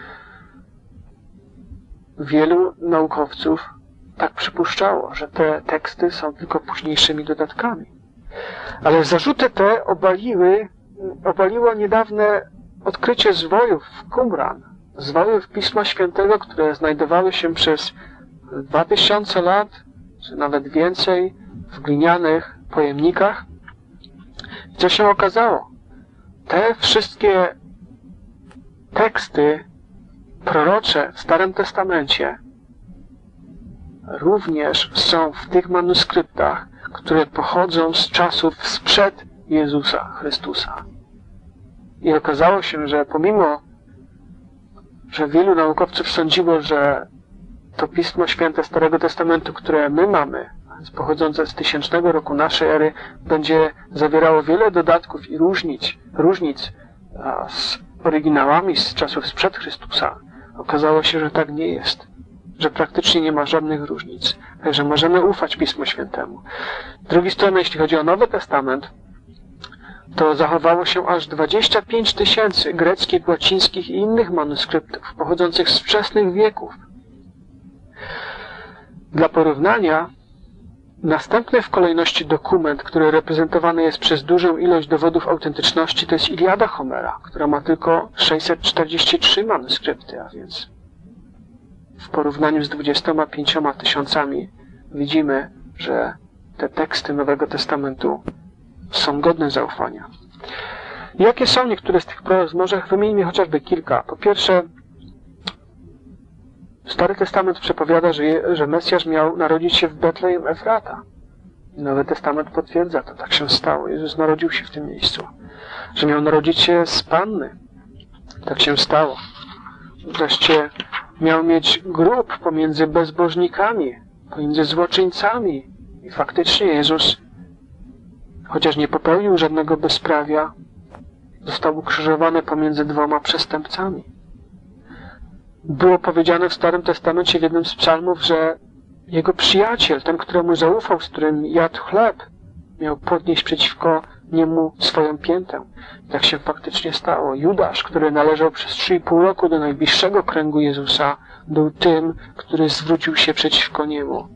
wielu naukowców tak przypuszczało, że te teksty są tylko późniejszymi dodatkami. Ale zarzuty te obaliło niedawne odkrycie zwojów w Qumran, zwojów Pisma Świętego, które znajdowały się przez 2000 lat, czy nawet więcej, w glinianych pojemnikach. I co się okazało? Te wszystkie teksty prorocze w Starym Testamencie również są w tych manuskryptach, które pochodzą z czasów sprzed Jezusa Chrystusa. I okazało się, że pomimo że wielu naukowców sądziło, że to Pismo Święte Starego Testamentu, które my mamy, pochodzące z 1000 roku naszej ery, będzie zawierało wiele dodatków i różnic z oryginałami z czasów sprzed Chrystusa. Okazało się, że tak nie jest, że praktycznie nie ma żadnych różnic, także możemy ufać Pismu Świętemu. Z drugiej strony, jeśli chodzi o Nowy Testament, to zachowało się aż 25 000 greckich, łacińskich i innych manuskryptów pochodzących z wczesnych wieków. Dla porównania, następny w kolejności dokument, który reprezentowany jest przez dużą ilość dowodów autentyczności, to jest Iliada Homera, która ma tylko 643 manuskrypty, a więc w porównaniu z 25 000 widzimy, że te teksty Nowego Testamentu są godne zaufania. Jakie są niektóre z tych proroctw? Może wymienimy chociażby kilka. Po pierwsze, Stary Testament przepowiada, że Mesjasz miał narodzić się w Betlejem Efrata. Nowy Testament potwierdza to, tak się stało. Jezus narodził się w tym miejscu. Że miał narodzić się z Panny. Tak się stało. Wreszcie miał mieć grób pomiędzy bezbożnikami, pomiędzy złoczyńcami. I faktycznie Jezus, chociaż nie popełnił żadnego bezprawia, został ukrzyżowany pomiędzy dwoma przestępcami. Było powiedziane w Starym Testamencie w jednym z psalmów, że jego przyjaciel, ten, któremu zaufał, z którym jadł chleb, miał podnieść przeciwko niemu swoją piętę. Tak się faktycznie stało. Judasz, który należał przez 3,5 roku do najbliższego kręgu Jezusa, był tym, który zwrócił się przeciwko niemu.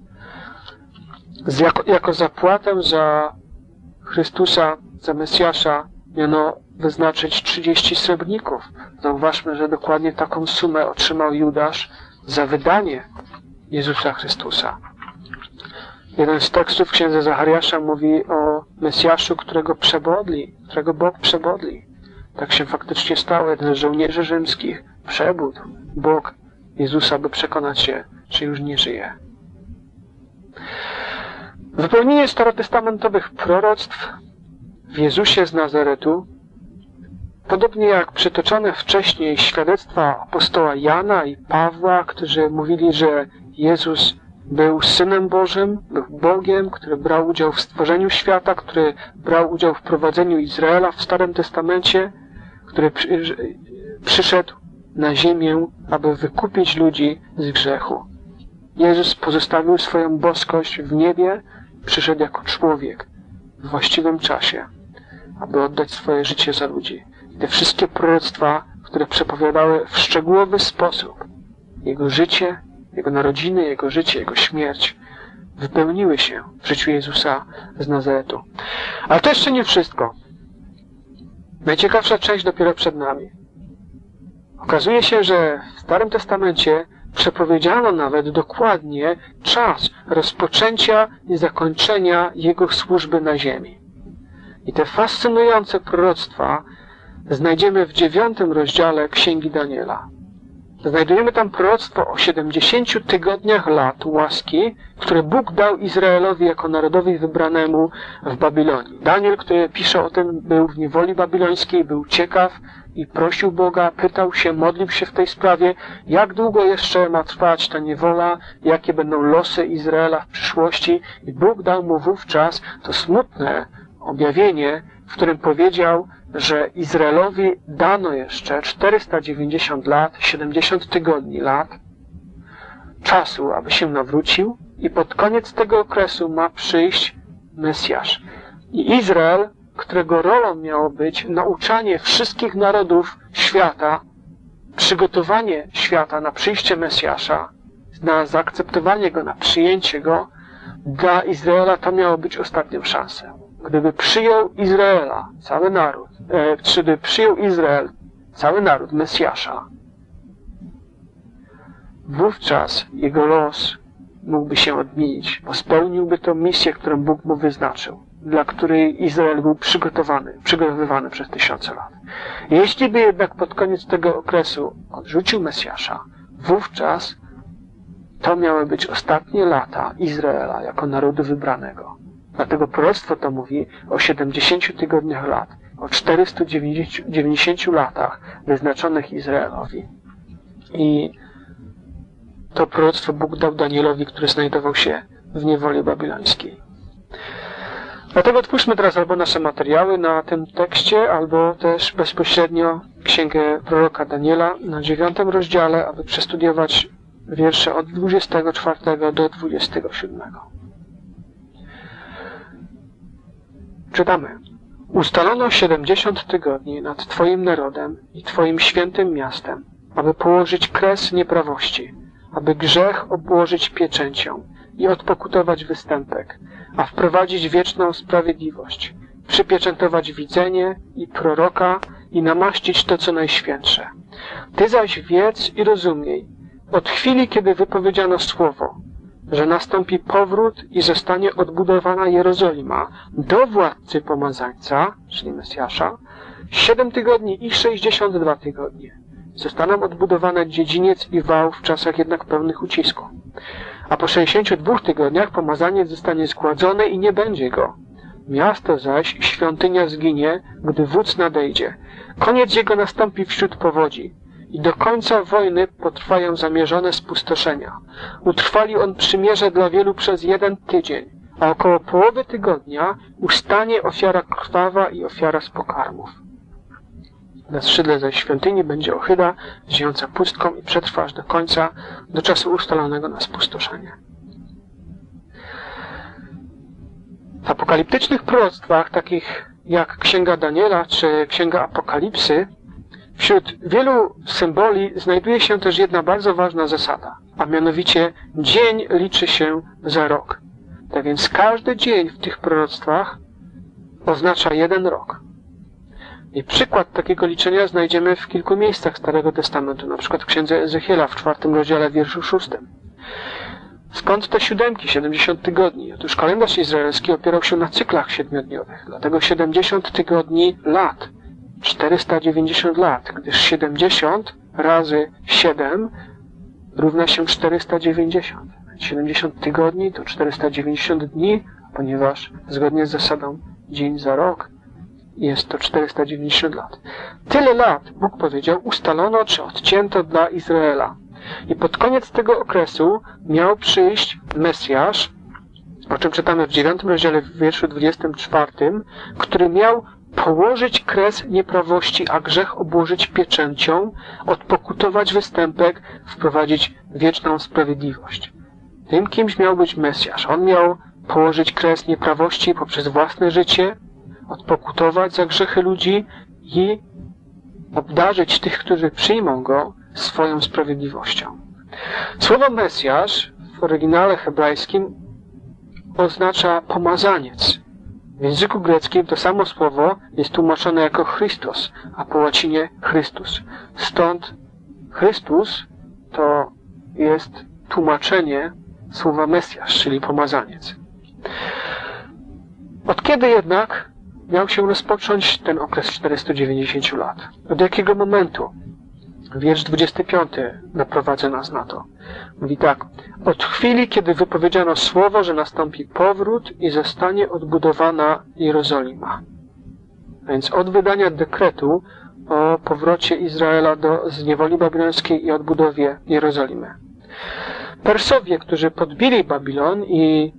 Jako zapłatę za Chrystusa, za Mesjasza, miano wyznaczyć 30 srebrników. Zauważmy, że dokładnie taką sumę otrzymał Judasz za wydanie Jezusa Chrystusa. Jeden z tekstów księdza Zachariasza mówi o Mesjaszu, którego Bóg przebodli. Tak się faktycznie stało. Jeden z żołnierzy rzymskich przebudł Bóg Jezusa, by przekonać się, czy już nie żyje. Wypełnienie starotestamentowych proroctw w Jezusie z Nazaretu, podobnie jak przytoczone wcześniej świadectwa apostoła Jana i Pawła, którzy mówili, że Jezus był Synem Bożym, był Bogiem, który brał udział w stworzeniu świata, który brał udział w prowadzeniu Izraela w Starym Testamencie, który przyszedł na ziemię, aby wykupić ludzi z grzechu. Jezus pozostawił swoją boskość w niebie, przyszedł jako człowiek w właściwym czasie, aby oddać swoje życie za ludzi. Te wszystkie proroctwa, które przepowiadały w szczegółowy sposób Jego życie, Jego narodziny, Jego życie, Jego śmierć, wypełniły się w życiu Jezusa z Nazaretu. Ale to jeszcze nie wszystko. Najciekawsza część dopiero przed nami. Okazuje się, że w Starym Testamencie przepowiedziano nawet dokładnie czas rozpoczęcia i zakończenia Jego służby na ziemi. I te fascynujące proroctwa znajdziemy w 9 rozdziale Księgi Daniela. Znajdujemy tam proroctwo o 70 tygodniach lat łaski, które Bóg dał Izraelowi jako narodowi wybranemu w Babilonii. Daniel, który pisze o tym, był w niewoli babilońskiej, był ciekaw i prosił Boga, pytał się, modlił się w tej sprawie, jak długo jeszcze ma trwać ta niewola, jakie będą losy Izraela w przyszłości. I Bóg dał mu wówczas to smutne objawienie, w którym powiedział, że Izraelowi dano jeszcze 490 lat, 70 tygodni lat czasu, aby się nawrócił i pod koniec tego okresu ma przyjść Mesjasz. I Izrael, którego rolą miało być nauczanie wszystkich narodów świata, przygotowanie świata na przyjście Mesjasza, na zaakceptowanie Go, na przyjęcie Go, dla Izraela to miało być ostatnią szansę. Gdyby przyjął Izraela, cały naród, gdyby przyjął Izrael, cały naród, Mesjasza, wówczas jego los mógłby się odmienić, bo spełniłby tę misję, którą Bóg mu wyznaczył, dla której Izrael był przygotowywany przez 1000 lat. Jeśli by jednak pod koniec tego okresu odrzucił Mesjasza, wówczas to miały być ostatnie lata Izraela jako narodu wybranego. Dlatego proroctwo to mówi o 70 tygodniach lat, o 490 latach wyznaczonych Izraelowi. I to proroctwo Bóg dał Danielowi, który znajdował się w niewoli babilońskiej. Dlatego otwórzmy teraz albo nasze materiały na tym tekście, albo też bezpośrednio Księgę proroka Daniela na 9 rozdziale, aby przestudiować wiersze od 24 do 27. Czytamy. Ustalono 70 tygodni nad Twoim narodem i Twoim świętym miastem, aby położyć kres nieprawości, aby grzech obłożyć pieczęcią i odpokutować występek, a wprowadzić wieczną sprawiedliwość, przypieczętować widzenie i proroka i namaścić to, co najświętsze. Ty zaś wiedz i rozumiej, od chwili, kiedy wypowiedziano słowo, że nastąpi powrót i zostanie odbudowana Jerozolima do władcy pomazańca, czyli Mesjasza, 7 tygodni i 62 tygodnie. Zostaną odbudowane dziedziniec i wał w czasach jednak pełnych ucisku. A po 62 tygodniach pomazaniec zostanie zgładzony i nie będzie go. Miasto zaś i świątynia zginie, gdy wódz nadejdzie. Koniec jego nastąpi wśród powodzi. I do końca wojny potrwają zamierzone spustoszenia. Utrwali on przymierze dla wielu przez 1 tydzień, a około połowy tygodnia ustanie ofiara krwawa i ofiara z pokarmów. Na skrzydle zaś świątyni będzie ohyda, ziejąca pustką i przetrwa aż do końca, do czasu ustalonego na spustoszenie. W apokaliptycznych proroctwach, takich jak Księga Daniela czy Księga Apokalipsy, wśród wielu symboli znajduje się też jedna bardzo ważna zasada, a mianowicie dzień liczy się za rok. Tak więc każdy dzień w tych proroctwach oznacza 1 rok. I przykład takiego liczenia znajdziemy w kilku miejscach Starego Testamentu, na przykład w Księdze Ezechiela w 4 rozdziale, wierszu 6. Skąd te 70 tygodni? Otóż kalendarz izraelski opierał się na cyklach 7-dniowych, dlatego 70 tygodni lat, 490 lat, gdyż 70 razy 7 równa się 490. 70 tygodni to 490 dni, ponieważ zgodnie z zasadą dzień za rok jest to 490 lat. Tyle lat, Bóg powiedział, ustalono czy odcięto dla Izraela. I pod koniec tego okresu miał przyjść Mesjasz, o czym czytamy w 9 rozdziale w wierszu 24, który miał położyć kres nieprawości, a grzech obłożyć pieczęcią, odpokutować występek, wprowadzić wieczną sprawiedliwość. Tym kimś miał być Mesjasz. On miał położyć kres nieprawości poprzez własne życie, odpokutować za grzechy ludzi i obdarzyć tych, którzy przyjmą go, swoją sprawiedliwością. Słowo Mesjasz w oryginale hebrajskim oznacza pomazaniec. W języku greckim to samo słowo jest tłumaczone jako Chrystus, a po łacinie Chrystus. Stąd Chrystus to jest tłumaczenie słowa Mesjasz, czyli pomazaniec. Od kiedy jednak miał się rozpocząć ten okres 490 lat? Od jakiego momentu? Wiersz 25 naprowadza nas na to. Mówi tak. Od chwili, kiedy wypowiedziano słowo, że nastąpi powrót i zostanie odbudowana Jerozolima. A więc od wydania dekretu o powrocie Izraela z niewoli babilońskiej i odbudowie Jerozolimy. Persowie, którzy podbili Babilon i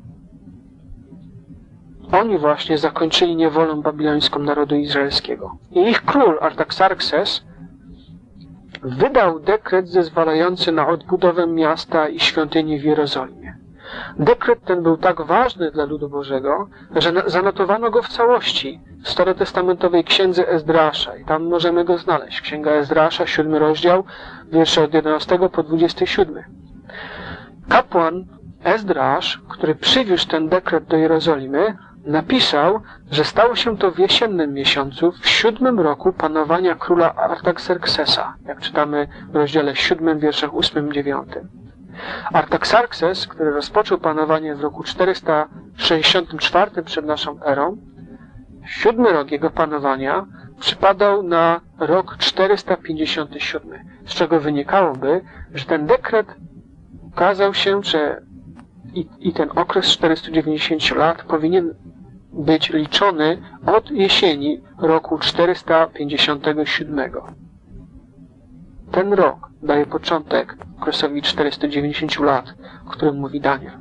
oni właśnie zakończyli niewolę babilońską narodu izraelskiego. I ich król Artaxerxes wydał dekret zezwalający na odbudowę miasta i świątyni w Jerozolimie. Dekret ten był tak ważny dla ludu Bożego, że zanotowano go w całości w starotestamentowej księdze Ezdrasza i tam możemy go znaleźć. Księga Ezdrasza, 7 rozdział, wiersze od 11 po 27. Kapłan Ezdrasz, który przywiózł ten dekret do Jerozolimy, napisał, że stało się to w jesiennym miesiącu, w 7 roku panowania króla Artaxerxesa, jak czytamy w rozdziale 7, wierszach 8-9. Artaxerxes, który rozpoczął panowanie w roku 464 przed naszą erą, 7 rok jego panowania przypadał na rok 457, z czego wynikałoby, że ten dekret okazał się, że i ten okres 490 lat powinien być liczony od jesieni roku 457. ten rok daje początek okresowi 490 lat, o którym mówi Daniel.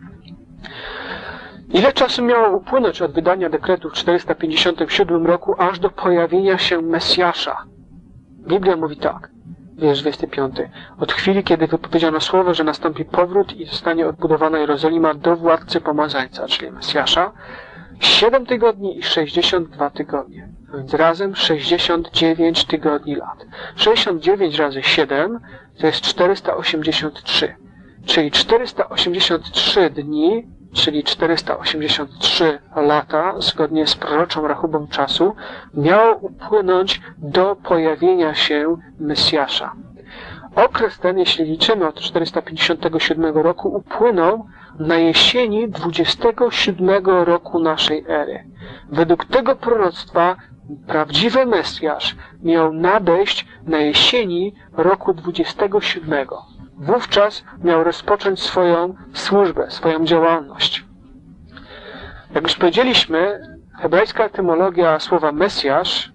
Ile czasu miało upłynąć od wydania dekretu w 457 roku aż do pojawienia się Mesjasza? Biblia mówi tak, wiersz 25. Od chwili, kiedy wypowiedziano słowo, że nastąpi powrót i zostanie odbudowana Jerozolima do władcy pomazańca, czyli Mesjasza, 7 tygodni i 62 tygodnie. A więc razem 69 tygodni lat. 69 razy 7 to jest 483. Czyli 483 dni, czyli 483 lata, zgodnie z proroczą rachubą czasu, miało upłynąć do pojawienia się Mesjasza. Okres ten, jeśli liczymy od 457 roku, upłynął na jesieni 27 roku naszej ery. Według tego proroctwa prawdziwy Mesjasz miał nadejść na jesieni roku 27. Wówczas miał rozpocząć swoją służbę, swoją działalność. Jak już powiedzieliśmy, hebrajska etymologia słowa Mesjasz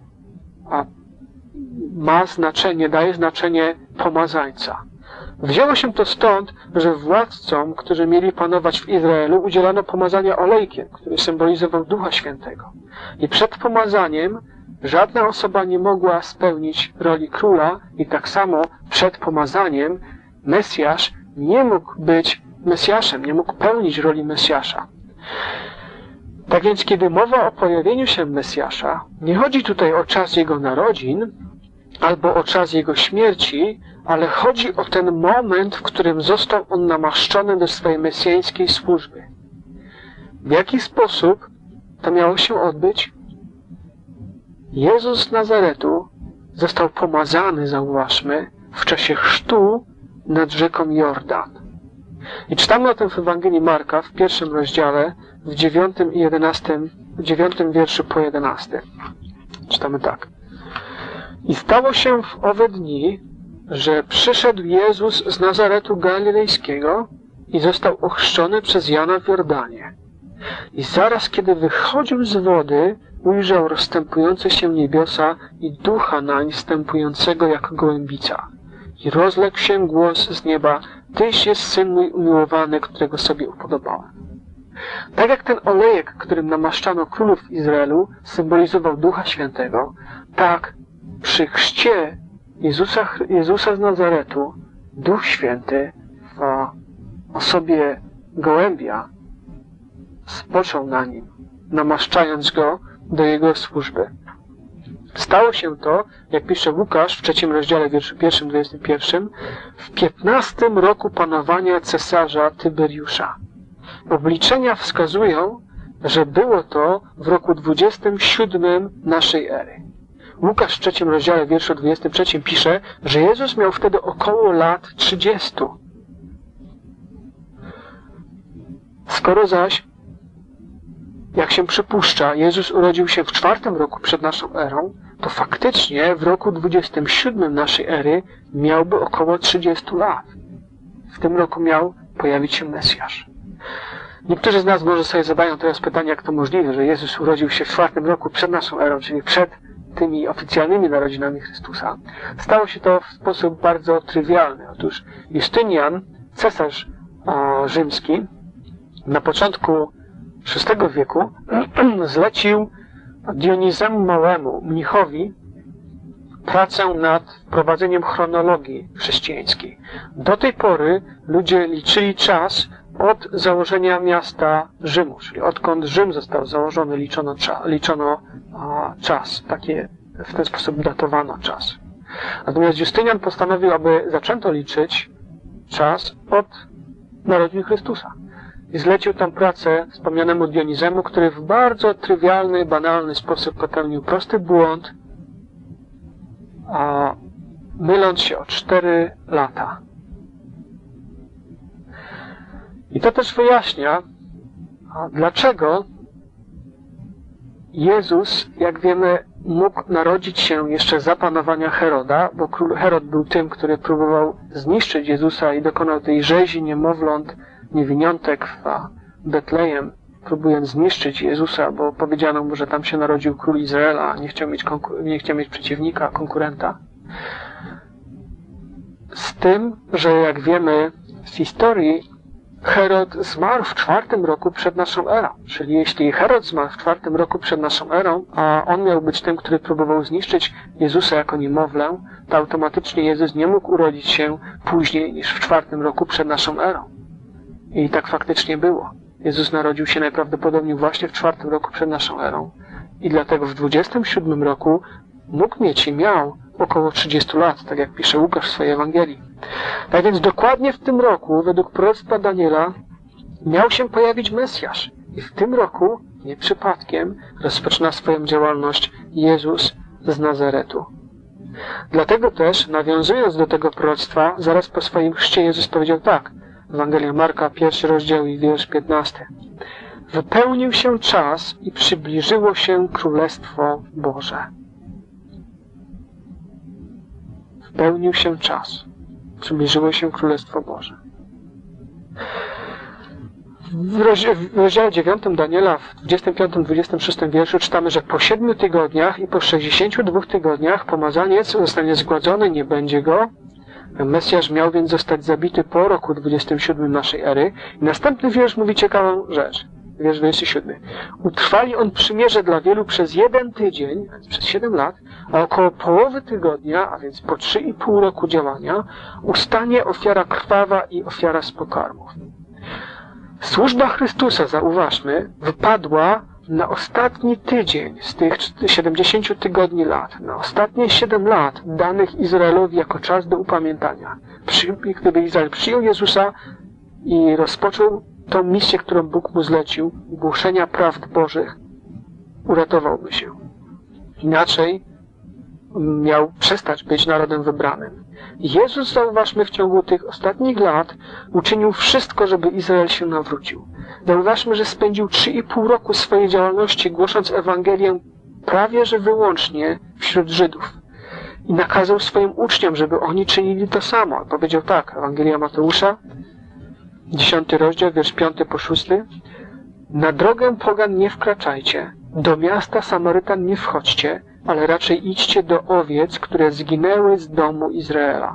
daje znaczenie pomazańca. Wzięło się to stąd, że władcom, którzy mieli panować w Izraelu, udzielano pomazania olejkiem, który symbolizował Ducha Świętego. I przed pomazaniem żadna osoba nie mogła spełnić roli króla i tak samo przed pomazaniem Mesjasz nie mógł być Mesjaszem, nie mógł pełnić roli Mesjasza. Tak więc, kiedy mowa o pojawieniu się Mesjasza, nie chodzi tutaj o czas jego narodzin albo o czas jego śmierci, ale chodzi o ten moment, w którym został on namaszczony do swojej mesjańskiej służby. W jaki sposób to miało się odbyć? Jezus z Nazaretu został pomazany, zauważmy, w czasie chrztu nad rzeką Jordan. I czytamy o tym w Ewangelii Marka w 1 rozdziale, w 9 i 11, w 9 wierszu po 11. Czytamy tak. I stało się w owe dni, że przyszedł Jezus z Nazaretu Galilejskiego i został ochrzczony przez Jana w Jordanie. I zaraz, kiedy wychodził z wody, ujrzał rozstępujące się niebiosa i ducha nań stępującego jak gołębica. I rozległ się głos z nieba: Tyś jest Syn mój umiłowany, którego sobie upodobałem. Tak jak ten olejek, którym namaszczano królów Izraelu, symbolizował Ducha Świętego, tak przy chrzcie Jezusa z Nazaretu Duch Święty w osobie gołębia spoczął na nim, namaszczając go do jego służby. Stało się to, jak pisze Łukasz w 3 rozdziale, wierszu 1-21, w 15 roku panowania cesarza Tyberiusza. Obliczenia wskazują, że było to w roku 27 naszej ery. Łukasz w 3 rozdziale, wierszu 23 pisze, że Jezus miał wtedy około lat 30. Skoro zaś, jak się przypuszcza, Jezus urodził się w 4 roku przed naszą erą, to faktycznie w roku 27 naszej ery miałby około 30 lat. W tym roku miał pojawić się Mesjasz. Niektórzy z nas może sobie zadają teraz pytanie, jak to możliwe, że Jezus urodził się w 4 roku przed naszą erą, czyli przed tymi oficjalnymi narodzinami Chrystusa. Stało się to w sposób bardzo trywialny. Otóż Justynian, cesarz rzymski, na początku VI wieku zlecił Dionizemu Małemu, mnichowi, pracę nad wprowadzeniem chronologii chrześcijańskiej. Do tej pory ludzie liczyli czas od założenia miasta Rzymu, czyli odkąd Rzym został założony, liczono czas. W ten sposób datowano czas. Natomiast Justynian postanowił, aby zaczęto liczyć czas od narodzin Chrystusa. I zlecił tam pracę wspomnianemu Dionizemu, który w bardzo trywialny, banalny sposób popełnił prosty błąd, myląc się o 4 lata. I to też wyjaśnia, dlaczego Jezus, jak wiemy, mógł narodzić się jeszcze za panowania Heroda, bo król Herod był tym, który próbował zniszczyć Jezusa i dokonał tej rzezi niemowląt, niewiniątek w Betlejem, próbując zniszczyć Jezusa, bo powiedziano mu, że tam się narodził król Izraela, nie chciał mieć przeciwnika, konkurenta. z tym, że jak wiemy z historii, Herod zmarł w 4. roku przed naszą erą. Czyli jeśli Herod zmarł w 4. roku przed naszą erą, a on miał być tym, który próbował zniszczyć Jezusa jako niemowlę, to automatycznie Jezus nie mógł urodzić się później niż w 4. roku przed naszą erą. I tak faktycznie było. Jezus narodził się najprawdopodobniej właśnie w 4. roku przed naszą erą. I dlatego w 27 roku mógł mieć i miał około 30 lat, tak jak pisze Łukasz w swojej Ewangelii. Tak więc dokładnie w tym roku, według proroctwa Daniela, miał się pojawić Mesjasz. I w tym roku, nie przypadkiem, rozpoczyna swoją działalność Jezus z Nazaretu. Dlatego też, nawiązując do tego proroctwa, zaraz po swoim chrzcie Jezus powiedział tak, Ewangelia Marka, 1 rozdział i wiersz 15. Wypełnił się czas i przybliżyło się Królestwo Boże. Wypełnił się czas. Przybliżyło się Królestwo Boże. W rozdziale 9 Daniela, w 25-26 wierszu czytamy, że po 7 tygodniach i po 62 tygodniach pomazaniec zostanie zgładzony, nie będzie go. Mesjasz miał więc zostać zabity po roku 27 naszej ery. I następny wiersz mówi ciekawą rzecz. Wiersz 27. Utrwali on przymierze dla wielu przez 1 tydzień, przez 7 lat, a około połowy tygodnia, a więc po 3,5 roku działania, ustanie ofiara krwawa i ofiara z pokarmów. Służba Chrystusa, zauważmy, wypadła na ostatni tydzień z tych 70 tygodni lat, na ostatnie 7 lat danych Izraelowi jako czas do upamiętania. Gdyby Izrael przyjął Jezusa i rozpoczął tą misję, którą Bóg mu zlecił, głoszenia prawd Bożych, uratowałby się. Inaczej miał przestać być narodem wybranym. Jezus, zauważmy, w ciągu tych ostatnich lat uczynił wszystko, żeby Izrael się nawrócił. Zauważmy, że spędził 3,5 roku swojej działalności głosząc Ewangelię prawie że wyłącznie wśród Żydów. I nakazał swoim uczniom, żeby oni czynili to samo. Powiedział tak, Ewangelia Mateusza, 10 rozdział, wiersz 5 po 6. Na drogę pogan nie wkraczajcie, do miasta Samarytan nie wchodźcie, ale raczej idźcie do owiec, które zginęły z domu Izraela.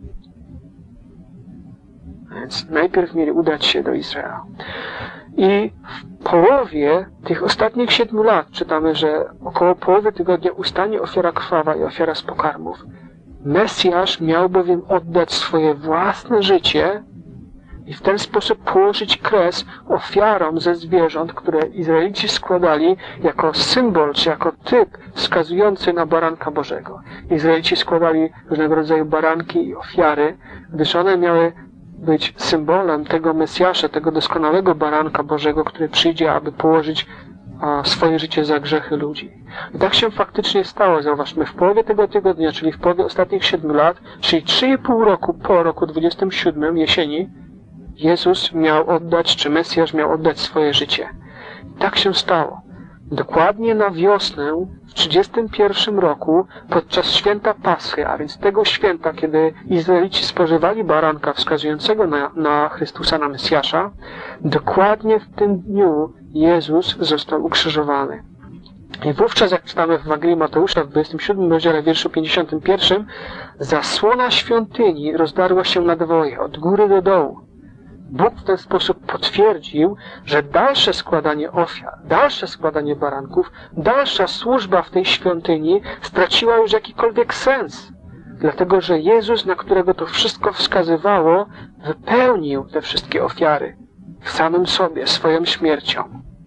Więc najpierw mieli udać się do Izraela. I w połowie tych ostatnich 7 lat czytamy, że około połowy tygodnia ustanie ofiara krwawa i ofiara z pokarmów. Mesjasz miał bowiem oddać swoje własne życie i w ten sposób położyć kres ofiarom ze zwierząt, które Izraelici składali jako symbol, czy jako typ wskazujący na baranka Bożego. Izraelici składali różnego rodzaju baranki i ofiary, gdyż one miały być symbolem tego Mesjasza, tego doskonałego baranka Bożego, który przyjdzie, aby położyć swoje życie za grzechy ludzi. I tak się faktycznie stało. Zauważmy, w połowie tego tygodnia, czyli w połowie ostatnich 7 lat, czyli 3,5 roku po roku 27 jesieni, Jezus miał oddać, czy Mesjasz miał oddać swoje życie. I tak się stało. Dokładnie na wiosnę, w 31 roku, podczas święta Paschy, a więc tego święta, kiedy Izraelici spożywali baranka wskazującego na Chrystusa, na Mesjasza, dokładnie w tym dniu Jezus został ukrzyżowany. I wówczas, jak czytamy w Ewangelii Mateusza w 27 rozdziale wierszu 51, zasłona świątyni rozdarła się na dwoje, od góry do dołu. Bóg w ten sposób potwierdził, że dalsze składanie ofiar, dalsze składanie baranków, dalsza służba w tej świątyni straciła już jakikolwiek sens. Dlatego, że Jezus, na którego to wszystko wskazywało, wypełnił te wszystkie ofiary w samym sobie, swoją śmiercią.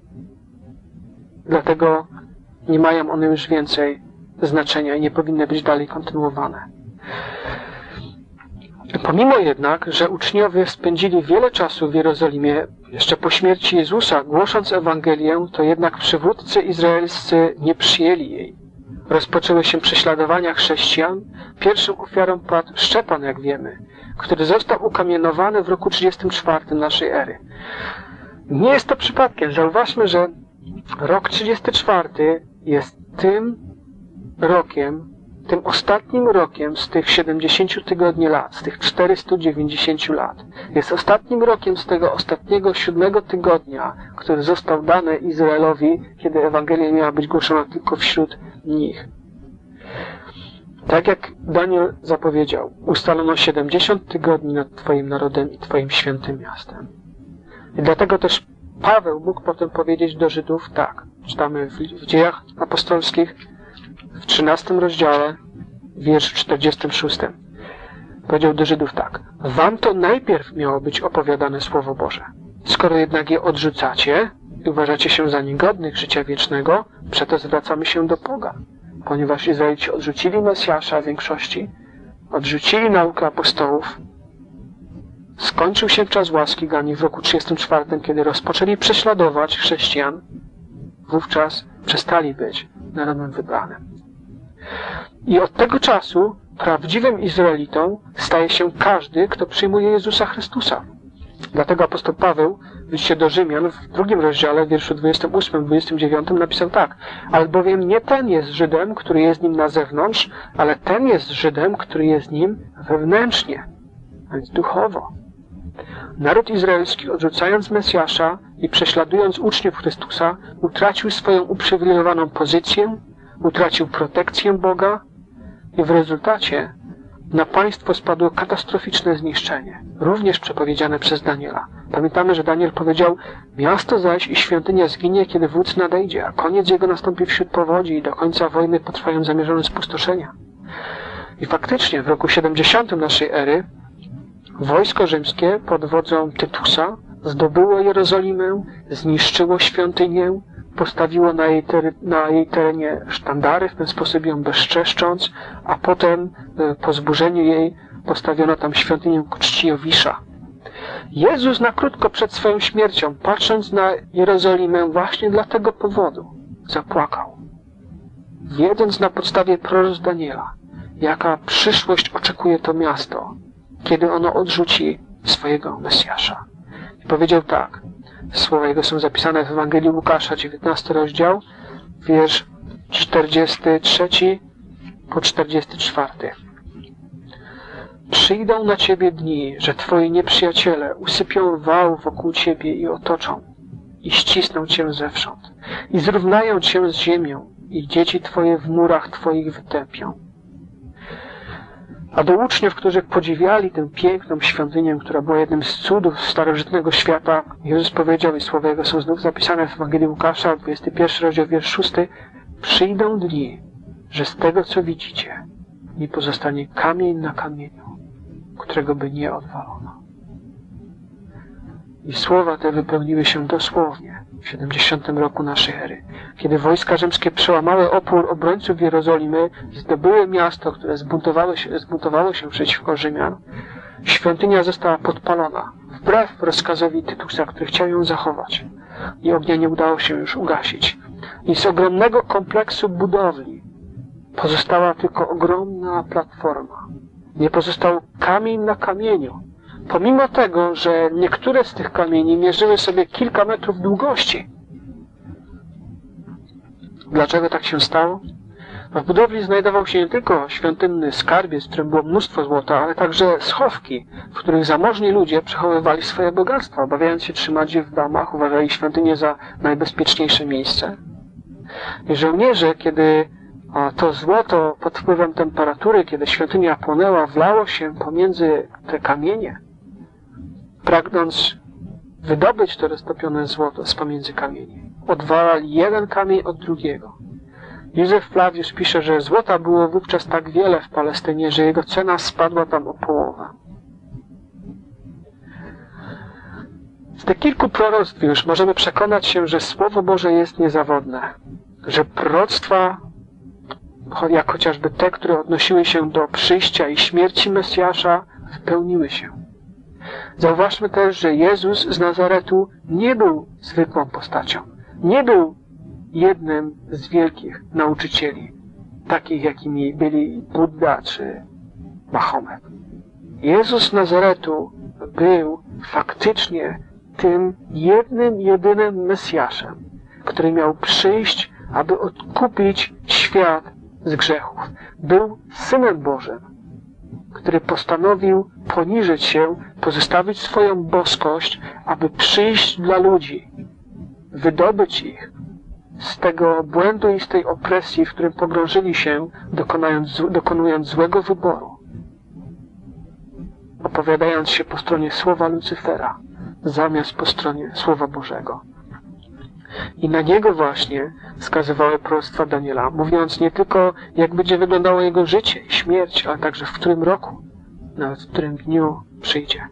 Dlatego nie mają one już więcej znaczenia i nie powinny być dalej kontynuowane. Pomimo jednak, że uczniowie spędzili wiele czasu w Jerozolimie, jeszcze po śmierci Jezusa, głosząc Ewangelię, to jednak przywódcy izraelscy nie przyjęli jej. Rozpoczęły się prześladowania chrześcijan. Pierwszą ofiarą padł Szczepan, jak wiemy, który został ukamienowany w roku 34 naszej ery. Nie jest to przypadkiem. Zauważmy, że rok 34 jest tym rokiem, tym ostatnim rokiem z tych 70 tygodni lat, z tych 490 lat. Jest ostatnim rokiem z tego ostatniego 7 tygodnia, który został dany Izraelowi, kiedy Ewangelia miała być głoszona tylko wśród nich. Tak jak Daniel zapowiedział, ustalono 70 tygodni nad Twoim narodem i Twoim świętym miastem. I dlatego też Paweł mógł potem powiedzieć do Żydów tak. Czytamy w Dziejach Apostolskich w 13 rozdziale, wiersz 46. Powiedział do Żydów tak. Wam to najpierw miało być opowiadane Słowo Boże. Skoro jednak je odrzucacie i uważacie się za niegodnych życia wiecznego, przeto zwracamy się do pogan. Ponieważ Izraelici odrzucili Mesjasza w większości, odrzucili naukę apostołów, skończył się czas łaski dla nich w roku 34, kiedy rozpoczęli prześladować chrześcijan, wówczas przestali być narodem wybranym. I od tego czasu prawdziwym Izraelitą staje się każdy, kto przyjmuje Jezusa Chrystusa. Dlatego apostoł Paweł w liście do Rzymian w 2 rozdziale, w wierszu 28-29 napisał tak. Albowiem nie ten jest Żydem, który jest nim na zewnątrz, ale ten jest Żydem, który jest nim wewnętrznie, a więc duchowo. Naród izraelski, odrzucając Mesjasza i prześladując uczniów Chrystusa, utracił swoją uprzywilejowaną pozycję, utracił protekcję Boga i w rezultacie na państwo spadło katastroficzne zniszczenie, również przepowiedziane przez Daniela. Pamiętamy, że Daniel powiedział, miasto zaś i świątynia zginie, kiedy wódz nadejdzie, a koniec jego nastąpi wśród powodzi i do końca wojny potrwają zamierzone spustoszenia. I faktycznie w roku 70 naszej ery wojsko rzymskie pod wodzą Tytusa zdobyło Jerozolimę, zniszczyło świątynię, postawiło na jej terenie sztandary, w ten sposób ją bezczeszcząc, a potem po zburzeniu jej postawiono tam świątynię ku czci Jowisza. Jezus na krótko przed swoją śmiercią, patrząc na Jerozolimę właśnie dla tego powodu, zapłakał, wiedząc na podstawie proroctw Daniela, jaka przyszłość oczekuje to miasto, kiedy ono odrzuci swojego Mesjasza. I powiedział tak, słowa jego są zapisane w Ewangelii Łukasza, 19 rozdział, wiersz 43 po 44. Przyjdą na ciebie dni, że twoi nieprzyjaciele usypią wał wokół ciebie i otoczą, i ścisną cię zewsząd, i zrównają cię z ziemią, i dzieci twoje w murach twoich wytępią. A do uczniów, którzy podziwiali tę piękną świątynię, która była jednym z cudów starożytnego świata, Jezus powiedział, i słowa jego są znów zapisane w Ewangelii Łukasza, 21 rozdział, wiersz 6, przyjdą dni, że z tego, co widzicie, nie pozostanie kamień na kamieniu, którego by nie odwalono. I słowa te wypełniły się dosłownie w 70 roku naszej ery, kiedy wojska przełamały opór obrońców Jerozolimy, zdobyły miasto, które zbuntowało się przeciwko Rzymian. Świątynia została podpalona, wbrew rozkazowi Tytusa, który chciał ją zachować. I ognia nie udało się już ugasić. I z ogromnego kompleksu budowli pozostała tylko ogromna platforma. Nie pozostał kamień na kamieniu. Pomimo tego, że niektóre z tych kamieni mierzyły sobie kilka metrów długości. Dlaczego tak się stało? W budowli znajdował się nie tylko świątynny skarbiec, w którym było mnóstwo złota, ale także schowki, w których zamożni ludzie przechowywali swoje bogactwa, obawiając się trzymać je w domach, uważali świątynię za najbezpieczniejsze miejsce. I żołnierze, kiedy to złoto pod wpływem temperatury, kiedy świątynia płonęła, wlało się pomiędzy te kamienie, pragnąc wydobyć to roztopione złoto z pomiędzy kamieni. Odwalali jeden kamień od drugiego. Józef Flawiusz pisze, że złota było wówczas tak wiele w Palestynie, że jego cena spadła tam o połowę. Z tych kilku proroctw już możemy przekonać się, że Słowo Boże jest niezawodne, że proroctwa, jak chociażby te, które odnosiły się do przyjścia i śmierci Mesjasza, wypełniły się. Zauważmy też, że Jezus z Nazaretu nie był zwykłą postacią. Nie był jednym z wielkich nauczycieli, takich jakimi byli Budda czy Mahomet. Jezus z Nazaretu był faktycznie tym jednym, jedynym Mesjaszem, który miał przyjść, aby odkupić świat z grzechów. Był Synem Bożym, który postanowił poniżyć się, pozostawić swoją boskość, aby przyjść dla ludzi, wydobyć ich z tego błędu i z tej opresji, w którym pogrążyli się, dokonując złego wyboru, opowiadając się po stronie słowa Lucyfera, zamiast po stronie Słowa Bożego. I na niego właśnie wskazywały proroctwa Daniela, mówiąc nie tylko, jak będzie wyglądało jego życie i śmierć, ale także w którym roku, nawet w którym dniu przyjdzie.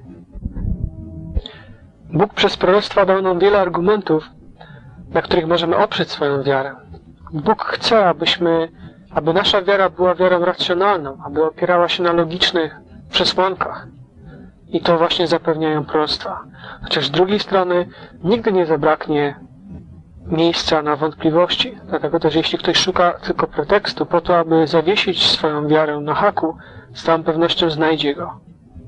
Bóg przez proroctwa dał nam wiele argumentów, na których możemy oprzeć swoją wiarę. Bóg chce, aby nasza wiara była wiarą racjonalną, aby opierała się na logicznych przesłankach. I to właśnie zapewniają proroctwa. Chociaż z drugiej strony nigdy nie zabraknie miejsca na wątpliwości. Dlatego też jeśli ktoś szuka tylko pretekstu po to, aby zawiesić swoją wiarę na haku, z całą pewnością znajdzie go.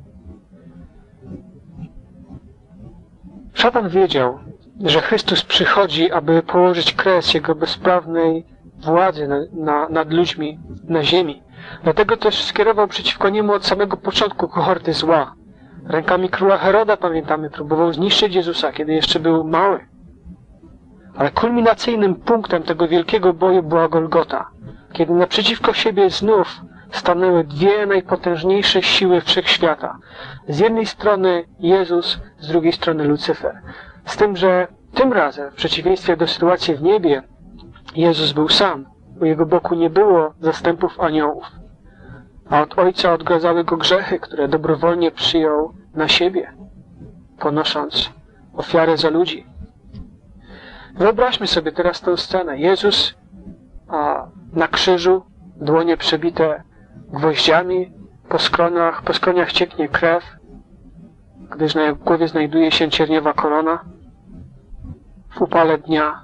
Szatan wiedział, że Chrystus przychodzi, aby położyć kres jego bezprawnej władzy nad ludźmi na ziemi. Dlatego też skierował przeciwko niemu od samego początku kohorty zła. Rękami króla Heroda, pamiętamy, próbował zniszczyć Jezusa, kiedy jeszcze był mały. Ale kulminacyjnym punktem tego wielkiego boju była Golgota, kiedy naprzeciwko siebie znów stanęły dwie najpotężniejsze siły wszechświata. Z jednej strony Jezus, z drugiej strony Lucyfer. Z tym, że tym razem, w przeciwieństwie do sytuacji w niebie, Jezus był sam. U jego boku nie było zastępów aniołów. A od Ojca odgradzały go grzechy, które dobrowolnie przyjął na siebie, ponosząc ofiarę za ludzi. Wyobraźmy sobie teraz tę scenę. Jezus na krzyżu, dłonie przebite gwoździami, po skroniach cieknie krew, gdyż na jego głowie znajduje się cierniowa korona. W upale dnia.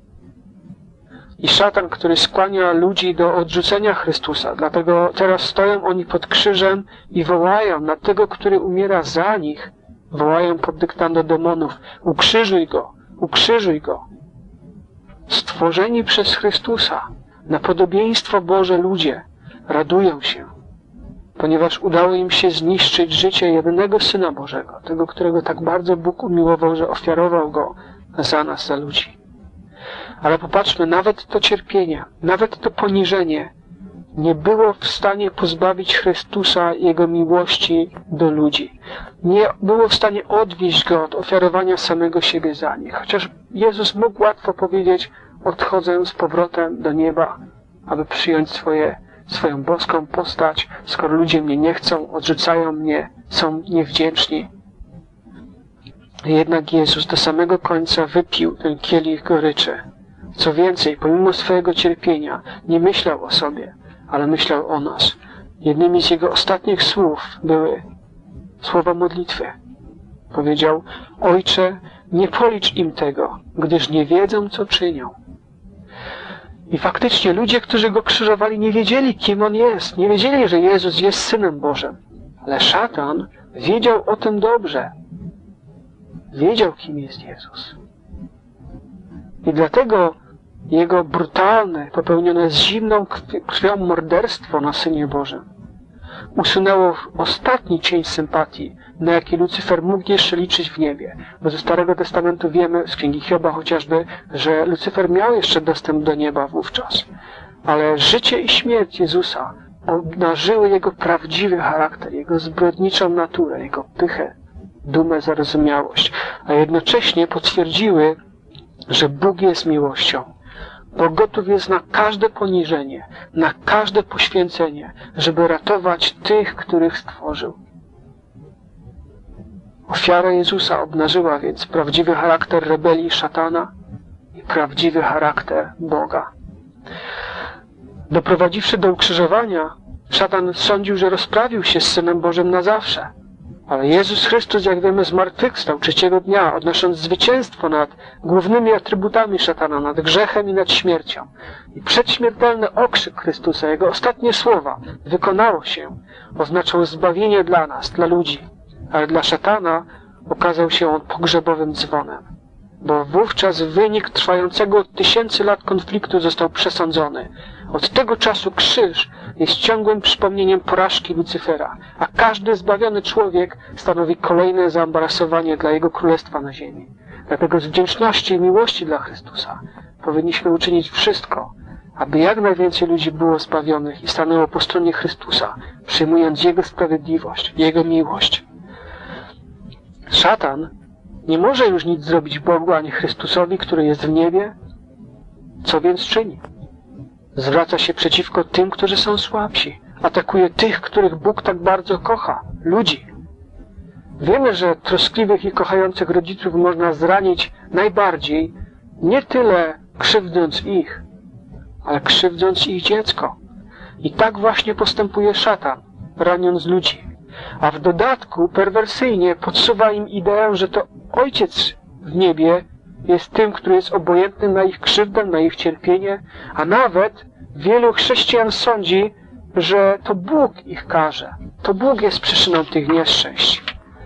I szatan, który skłania ludzi do odrzucenia Chrystusa. Dlatego teraz stoją oni pod krzyżem i wołają na tego, który umiera za nich. Wołają pod dyktando demonów. Ukrzyżuj go! Ukrzyżuj go! Stworzeni przez Chrystusa na podobieństwo Boże ludzie radują się, ponieważ udało im się zniszczyć życie jedynego Syna Bożego, tego, którego tak bardzo Bóg umiłował, że ofiarował go za nas, za ludzi. Ale popatrzmy, nawet to cierpienie, nawet to poniżenie nie było w stanie pozbawić Chrystusa Jego miłości do ludzi. Nie było w stanie odwieść Go od ofiarowania samego siebie za nich. Chociaż Jezus mógł łatwo powiedzieć, odchodzę z powrotem do nieba, aby przyjąć swoją boską postać, skoro ludzie mnie nie chcą, odrzucają mnie, są niewdzięczni. Jednak Jezus do samego końca wypił ten kielich goryczy. Co więcej, pomimo swojego cierpienia, nie myślał o sobie, ale myślał o nas. Jednymi z jego ostatnich słów były słowa modlitwy. Powiedział: Ojcze, nie policz im tego, gdyż nie wiedzą, co czynią. I faktycznie ludzie, którzy go krzyżowali, nie wiedzieli, kim on jest. Nie wiedzieli, że Jezus jest Synem Bożym. Ale szatan wiedział o tym dobrze. Wiedział, kim jest Jezus. I dlatego jego brutalne, popełnione z zimną krwią morderstwo na Synie Bożym usunęło ostatni cień sympatii, na jaki Lucyfer mógł jeszcze liczyć w niebie. Bo ze Starego Testamentu wiemy, z Księgi Hioba chociażby, że Lucyfer miał jeszcze dostęp do nieba wówczas. Ale życie i śmierć Jezusa obnażyły jego prawdziwy charakter, jego zbrodniczą naturę, jego pychę, dumę, zarozumiałość, a jednocześnie potwierdziły, że Bóg jest miłością. Bo gotów jest na każde poniżenie, na każde poświęcenie, żeby ratować tych, których stworzył. Ofiara Jezusa obnażyła więc prawdziwy charakter rebelii szatana i prawdziwy charakter Boga. Doprowadziwszy do ukrzyżowania, szatan sądził, że rozprawił się z Synem Bożym na zawsze. Ale Jezus Chrystus, jak wiemy, zmartwychwstał trzeciego dnia, odnosząc zwycięstwo nad głównymi atrybutami szatana, nad grzechem i nad śmiercią. I przedśmiertelny okrzyk Chrystusa, Jego ostatnie słowa, wykonało się, oznaczał zbawienie dla nas, dla ludzi. Ale dla szatana okazał się on pogrzebowym dzwonem. Bo wówczas wynik trwającego od 1000 lat konfliktu został przesądzony. Od tego czasu krzyż jest ciągłym przypomnieniem porażki Lucyfera, a każdy zbawiony człowiek stanowi kolejne zaembarasowanie dla jego królestwa na ziemi. Dlatego z wdzięczności i miłości dla Chrystusa powinniśmy uczynić wszystko, aby jak najwięcej ludzi było zbawionych i stanęło po stronie Chrystusa, przyjmując Jego sprawiedliwość, Jego miłość. Szatan nie może już nic zrobić Bogu ani Chrystusowi, który jest w niebie. Co więc czyni? Zwraca się przeciwko tym, którzy są słabsi. Atakuje tych, których Bóg tak bardzo kocha, ludzi. Wiemy, że troskliwych i kochających rodziców można zranić najbardziej, nie tyle krzywdząc ich, ale krzywdząc ich dziecko. I tak właśnie postępuje szatan, raniąc ludzi. A w dodatku perwersyjnie podsuwa im ideę, że to Ojciec w niebie jest tym, który jest obojętny na ich krzywdę, na ich cierpienie, a nawet wielu chrześcijan sądzi, że to Bóg ich karze. To Bóg jest przyczyną tych nieszczęść.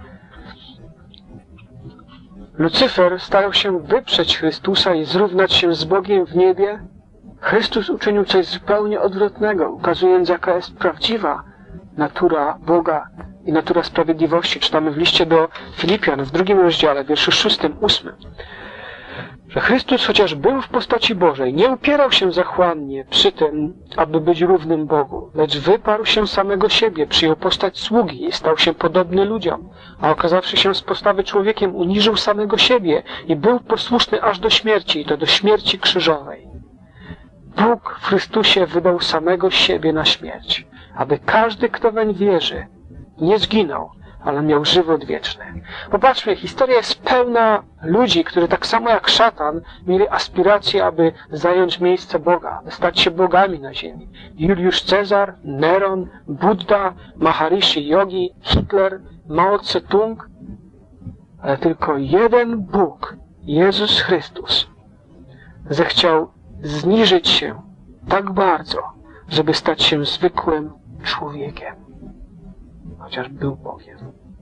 Lucyfer starał się wyprzeć Chrystusa i zrównać się z Bogiem w niebie. Chrystus uczynił coś zupełnie odwrotnego, ukazując, jaka jest prawdziwa natura Boga i natura sprawiedliwości. Czytamy w liście do Filipian w 2 rozdziale, wierszu 6, 8, że Chrystus, chociaż był w postaci Bożej, nie upierał się zachłannie przy tym, aby być równym Bogu, lecz wyparł się samego siebie, przyjął postać sługi i stał się podobny ludziom, a okazawszy się z postawy człowiekiem, uniżył samego siebie i był posłuszny aż do śmierci, i to do śmierci krzyżowej. Bóg w Chrystusie wydał samego siebie na śmierć, aby każdy, kto weń wierzy, nie zginął, ale miał żywot wieczny. Popatrzmy, historia jest pełna ludzi, którzy tak samo jak szatan mieli aspiracje, aby zająć miejsce Boga, aby stać się bogami na ziemi. Juliusz Cezar, Neron, Buddha, Maharishi Yogi, Hitler, Mao Tse-tung, ale tylko jeden Bóg, Jezus Chrystus, zechciał zniżyć się tak bardzo, żeby stać się zwykłym człowiekiem, chociaż był Bogiem.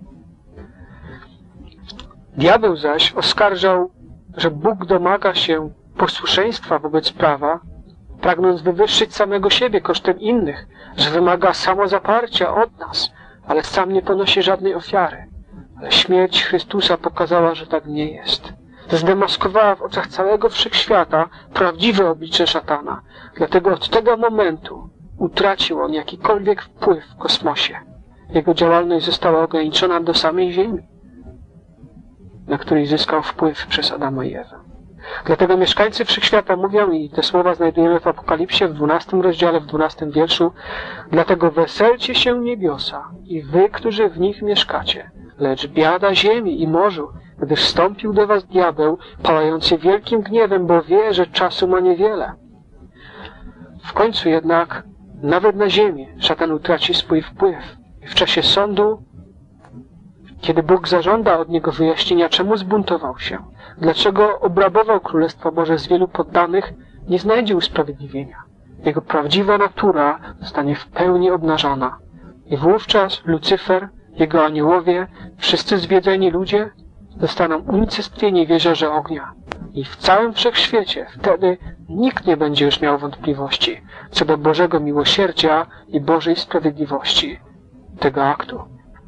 Diabeł zaś oskarżał, że Bóg domaga się posłuszeństwa wobec prawa, pragnąc wywyższyć samego siebie kosztem innych, że wymaga samozaparcia od nas, ale sam nie ponosi żadnej ofiary. Ale śmierć Chrystusa pokazała, że tak nie jest. Zdemaskowała w oczach całego wszechświata prawdziwe oblicze szatana. Dlatego od tego momentu utracił on jakikolwiek wpływ w kosmosie. Jego działalność została ograniczona do samej Ziemi, na której zyskał wpływ przez Adama i Ewę. Dlatego mieszkańcy wszechświata mówią, i te słowa znajdujemy w Apokalipsie w 12 rozdziale, w 12 wierszu: dlatego weselcie się niebiosa i wy, którzy w nich mieszkacie, lecz biada ziemi i morzu, gdyż wstąpił do was diabeł, pałający wielkim gniewem, bo wie, że czasu ma niewiele. W końcu jednak, nawet na ziemi, szatan utraci swój wpływ. I w czasie sądu, kiedy Bóg zażąda od niego wyjaśnienia, czemu zbuntował się, dlaczego obrabował Królestwo Boże z wielu poddanych, nie znajdzie usprawiedliwienia. Jego prawdziwa natura zostanie w pełni obnażona. I wówczas Lucyfer, jego aniołowie, wszyscy zwiedzeni ludzie zostaną unicestwieni w jeziorze ognia. I w całym wszechświecie wtedy nikt nie będzie już miał wątpliwości co do Bożego miłosierdzia i Bożej sprawiedliwości tego aktu.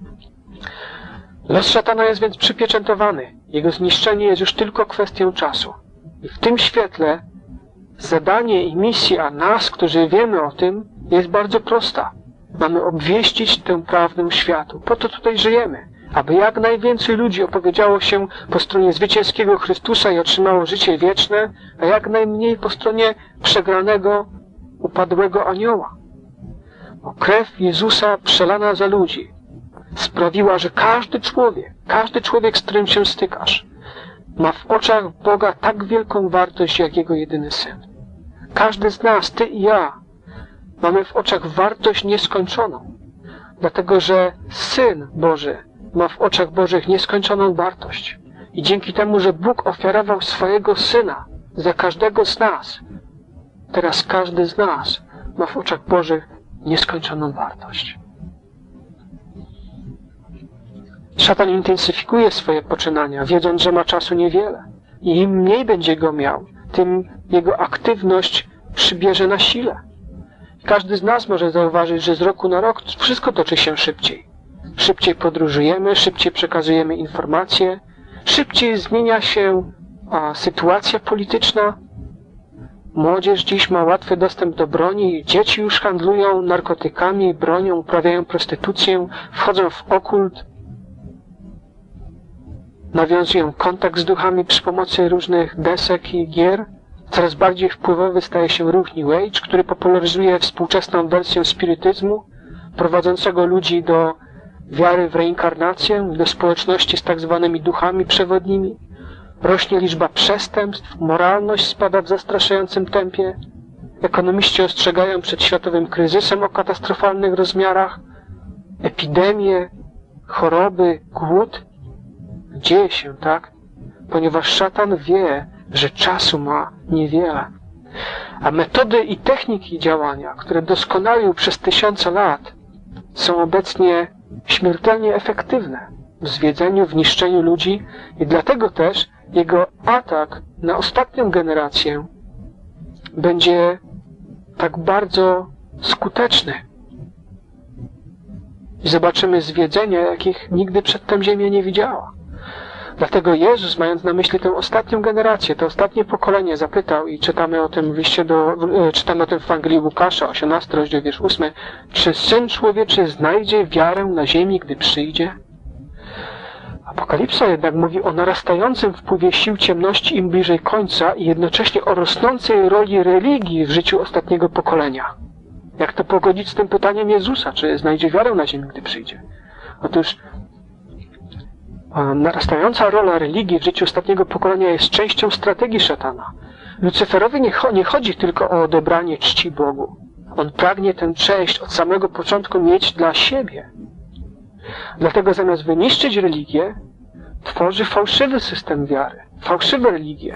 Los szatana jest więc przypieczętowany. Jego zniszczenie jest już tylko kwestią czasu. I w tym świetle zadanie i misja nas, którzy wiemy o tym, jest bardzo prosta. Mamy obwieścić tę prawdę światu. Po to tutaj żyjemy. Aby jak najwięcej ludzi opowiedziało się po stronie zwycięskiego Chrystusa i otrzymało życie wieczne, a jak najmniej po stronie przegranego, upadłego anioła. Bo krew Jezusa przelana za ludzi sprawiła, że każdy człowiek, z którym się stykasz, ma w oczach Boga tak wielką wartość, jak Jego jedyny Syn. Każdy z nas, ty i ja, mamy w oczach wartość nieskończoną, dlatego że Syn Boży ma w oczach Bożych nieskończoną wartość. I dzięki temu, że Bóg ofiarował swojego Syna za każdego z nas, teraz każdy z nas ma w oczach Bożych nieskończoną wartość. Szatan intensyfikuje swoje poczynania, wiedząc, że ma czasu niewiele. I im mniej będzie go miał, tym jego aktywność przybierze na sile. Każdy z nas może zauważyć, że z roku na rok wszystko toczy się szybciej. Szybciej podróżujemy, szybciej przekazujemy informacje, Szybciej zmienia się sytuacja polityczna. Młodzież dziś ma łatwy dostęp do broni. Dzieci już handlują narkotykami, bronią, uprawiają prostytucję, wchodzą w okult, nawiązują kontakt z duchami przy pomocy różnych desek i gier. Coraz bardziej wpływowy staje się ruch New Age, który popularyzuje współczesną wersję spirytyzmu, prowadzącego ludzi do wiary w reinkarnację, do społeczności z tak zwanymi duchami przewodnimi. Rośnie liczba przestępstw, moralność spada w zastraszającym tempie. Ekonomiści ostrzegają przed światowym kryzysem o katastrofalnych rozmiarach. Epidemie, choroby, głód. Dzieje się tak, ponieważ szatan wie, że czasu ma niewiele. A metody i techniki działania, które doskonalił przez tysiące lat, są obecnie śmiertelnie efektywne w zwiedzeniu, w niszczeniu ludzi i dlatego też jego atak na ostatnią generację będzie tak bardzo skuteczny. I zobaczymy zwiedzenia, jakich nigdy przedtem Ziemia nie widziała. Dlatego Jezus, mając na myśli tę ostatnią generację, to ostatnie pokolenie, zapytał, i czytamy o tym czytamy o tym w Ewangelii Łukasza, 18 rozdział, wiersz 8, czy Syn Człowieczy znajdzie wiarę na ziemi, gdy przyjdzie? Apokalipsa jednak mówi o narastającym wpływie sił ciemności im bliżej końca i jednocześnie o rosnącej roli religii w życiu ostatniego pokolenia. Jak to pogodzić z tym pytaniem Jezusa, czy znajdzie wiarę na ziemi, gdy przyjdzie? Otóż narastająca rola religii w życiu ostatniego pokolenia jest częścią strategii szatana. Lucyferowi nie chodzi tylko o odebranie czci Bogu. On pragnie tę cześć od samego początku mieć dla siebie. Dlatego zamiast wyniszczyć religię, tworzy fałszywy system wiary, fałszywe religie.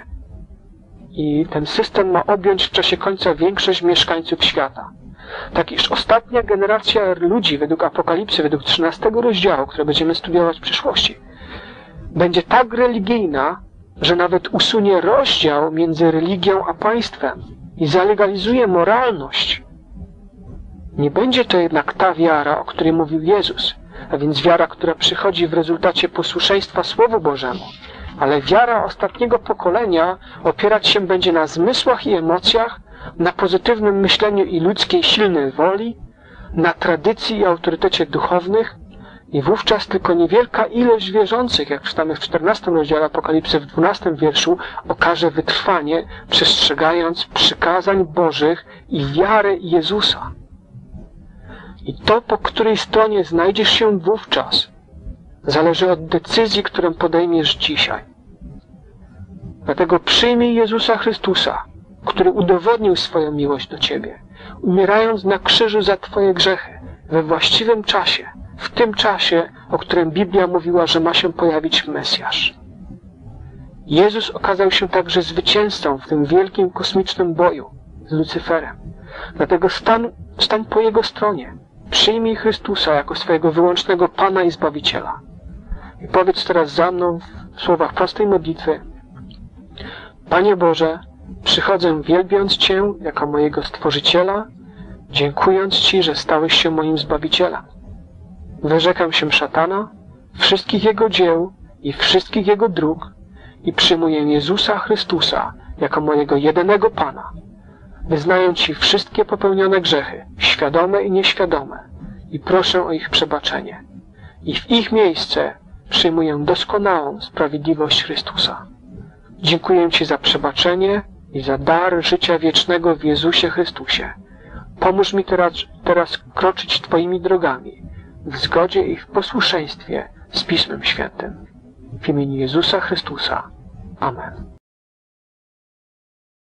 I ten system ma objąć w czasie końca większość mieszkańców świata. Tak iż ostatnia generacja ludzi według Apokalipsy, według 13 rozdziału, które będziemy studiować w przyszłości, będzie tak religijna, że nawet usunie rozdział między religią a państwem i zalegalizuje moralność. Nie będzie to jednak ta wiara, o której mówił Jezus, a więc wiara, która przychodzi w rezultacie posłuszeństwa Słowu Bożemu, ale wiara ostatniego pokolenia opierać się będzie na zmysłach i emocjach, na pozytywnym myśleniu i ludzkiej silnej woli, na tradycji i autorytecie duchownych i wówczas tylko niewielka ilość wierzących, jak czytamy w 14 rozdziale Apokalipsy w 12 wierszu, okaże wytrwanie, przestrzegając przykazań Bożych i wiary Jezusa. I to, po której stronie znajdziesz się wówczas, zależy od decyzji, którą podejmiesz dzisiaj. Dlatego przyjmij Jezusa Chrystusa, który udowodnił swoją miłość do ciebie, umierając na krzyżu za twoje grzechy, we właściwym czasie, w tym czasie, o którym Biblia mówiła, że ma się pojawić Mesjasz. Jezus okazał się także zwycięzcą w tym wielkim kosmicznym boju z Lucyferem. Dlatego stań po Jego stronie. Przyjmij Chrystusa jako swojego wyłącznego Pana i Zbawiciela. I powiedz teraz za mną w słowach prostej modlitwy: Panie Boże, przychodzę wielbiąc Cię jako mojego Stworzyciela, dziękując Ci, że stałeś się moim Zbawicielem. Wyrzekam się szatana, wszystkich jego dzieł i wszystkich jego dróg i przyjmuję Jezusa Chrystusa jako mojego jedynego Pana. Wyznaję Ci wszystkie popełnione grzechy, świadome i nieświadome, i proszę o ich przebaczenie. I w ich miejsce przyjmuję doskonałą sprawiedliwość Chrystusa. Dziękuję Ci za przebaczenie i za dar życia wiecznego w Jezusie Chrystusie. Pomóż mi teraz kroczyć Twoimi drogami, w zgodzie i w posłuszeństwie z Pismem Świętym. W imieniu Jezusa Chrystusa. Amen.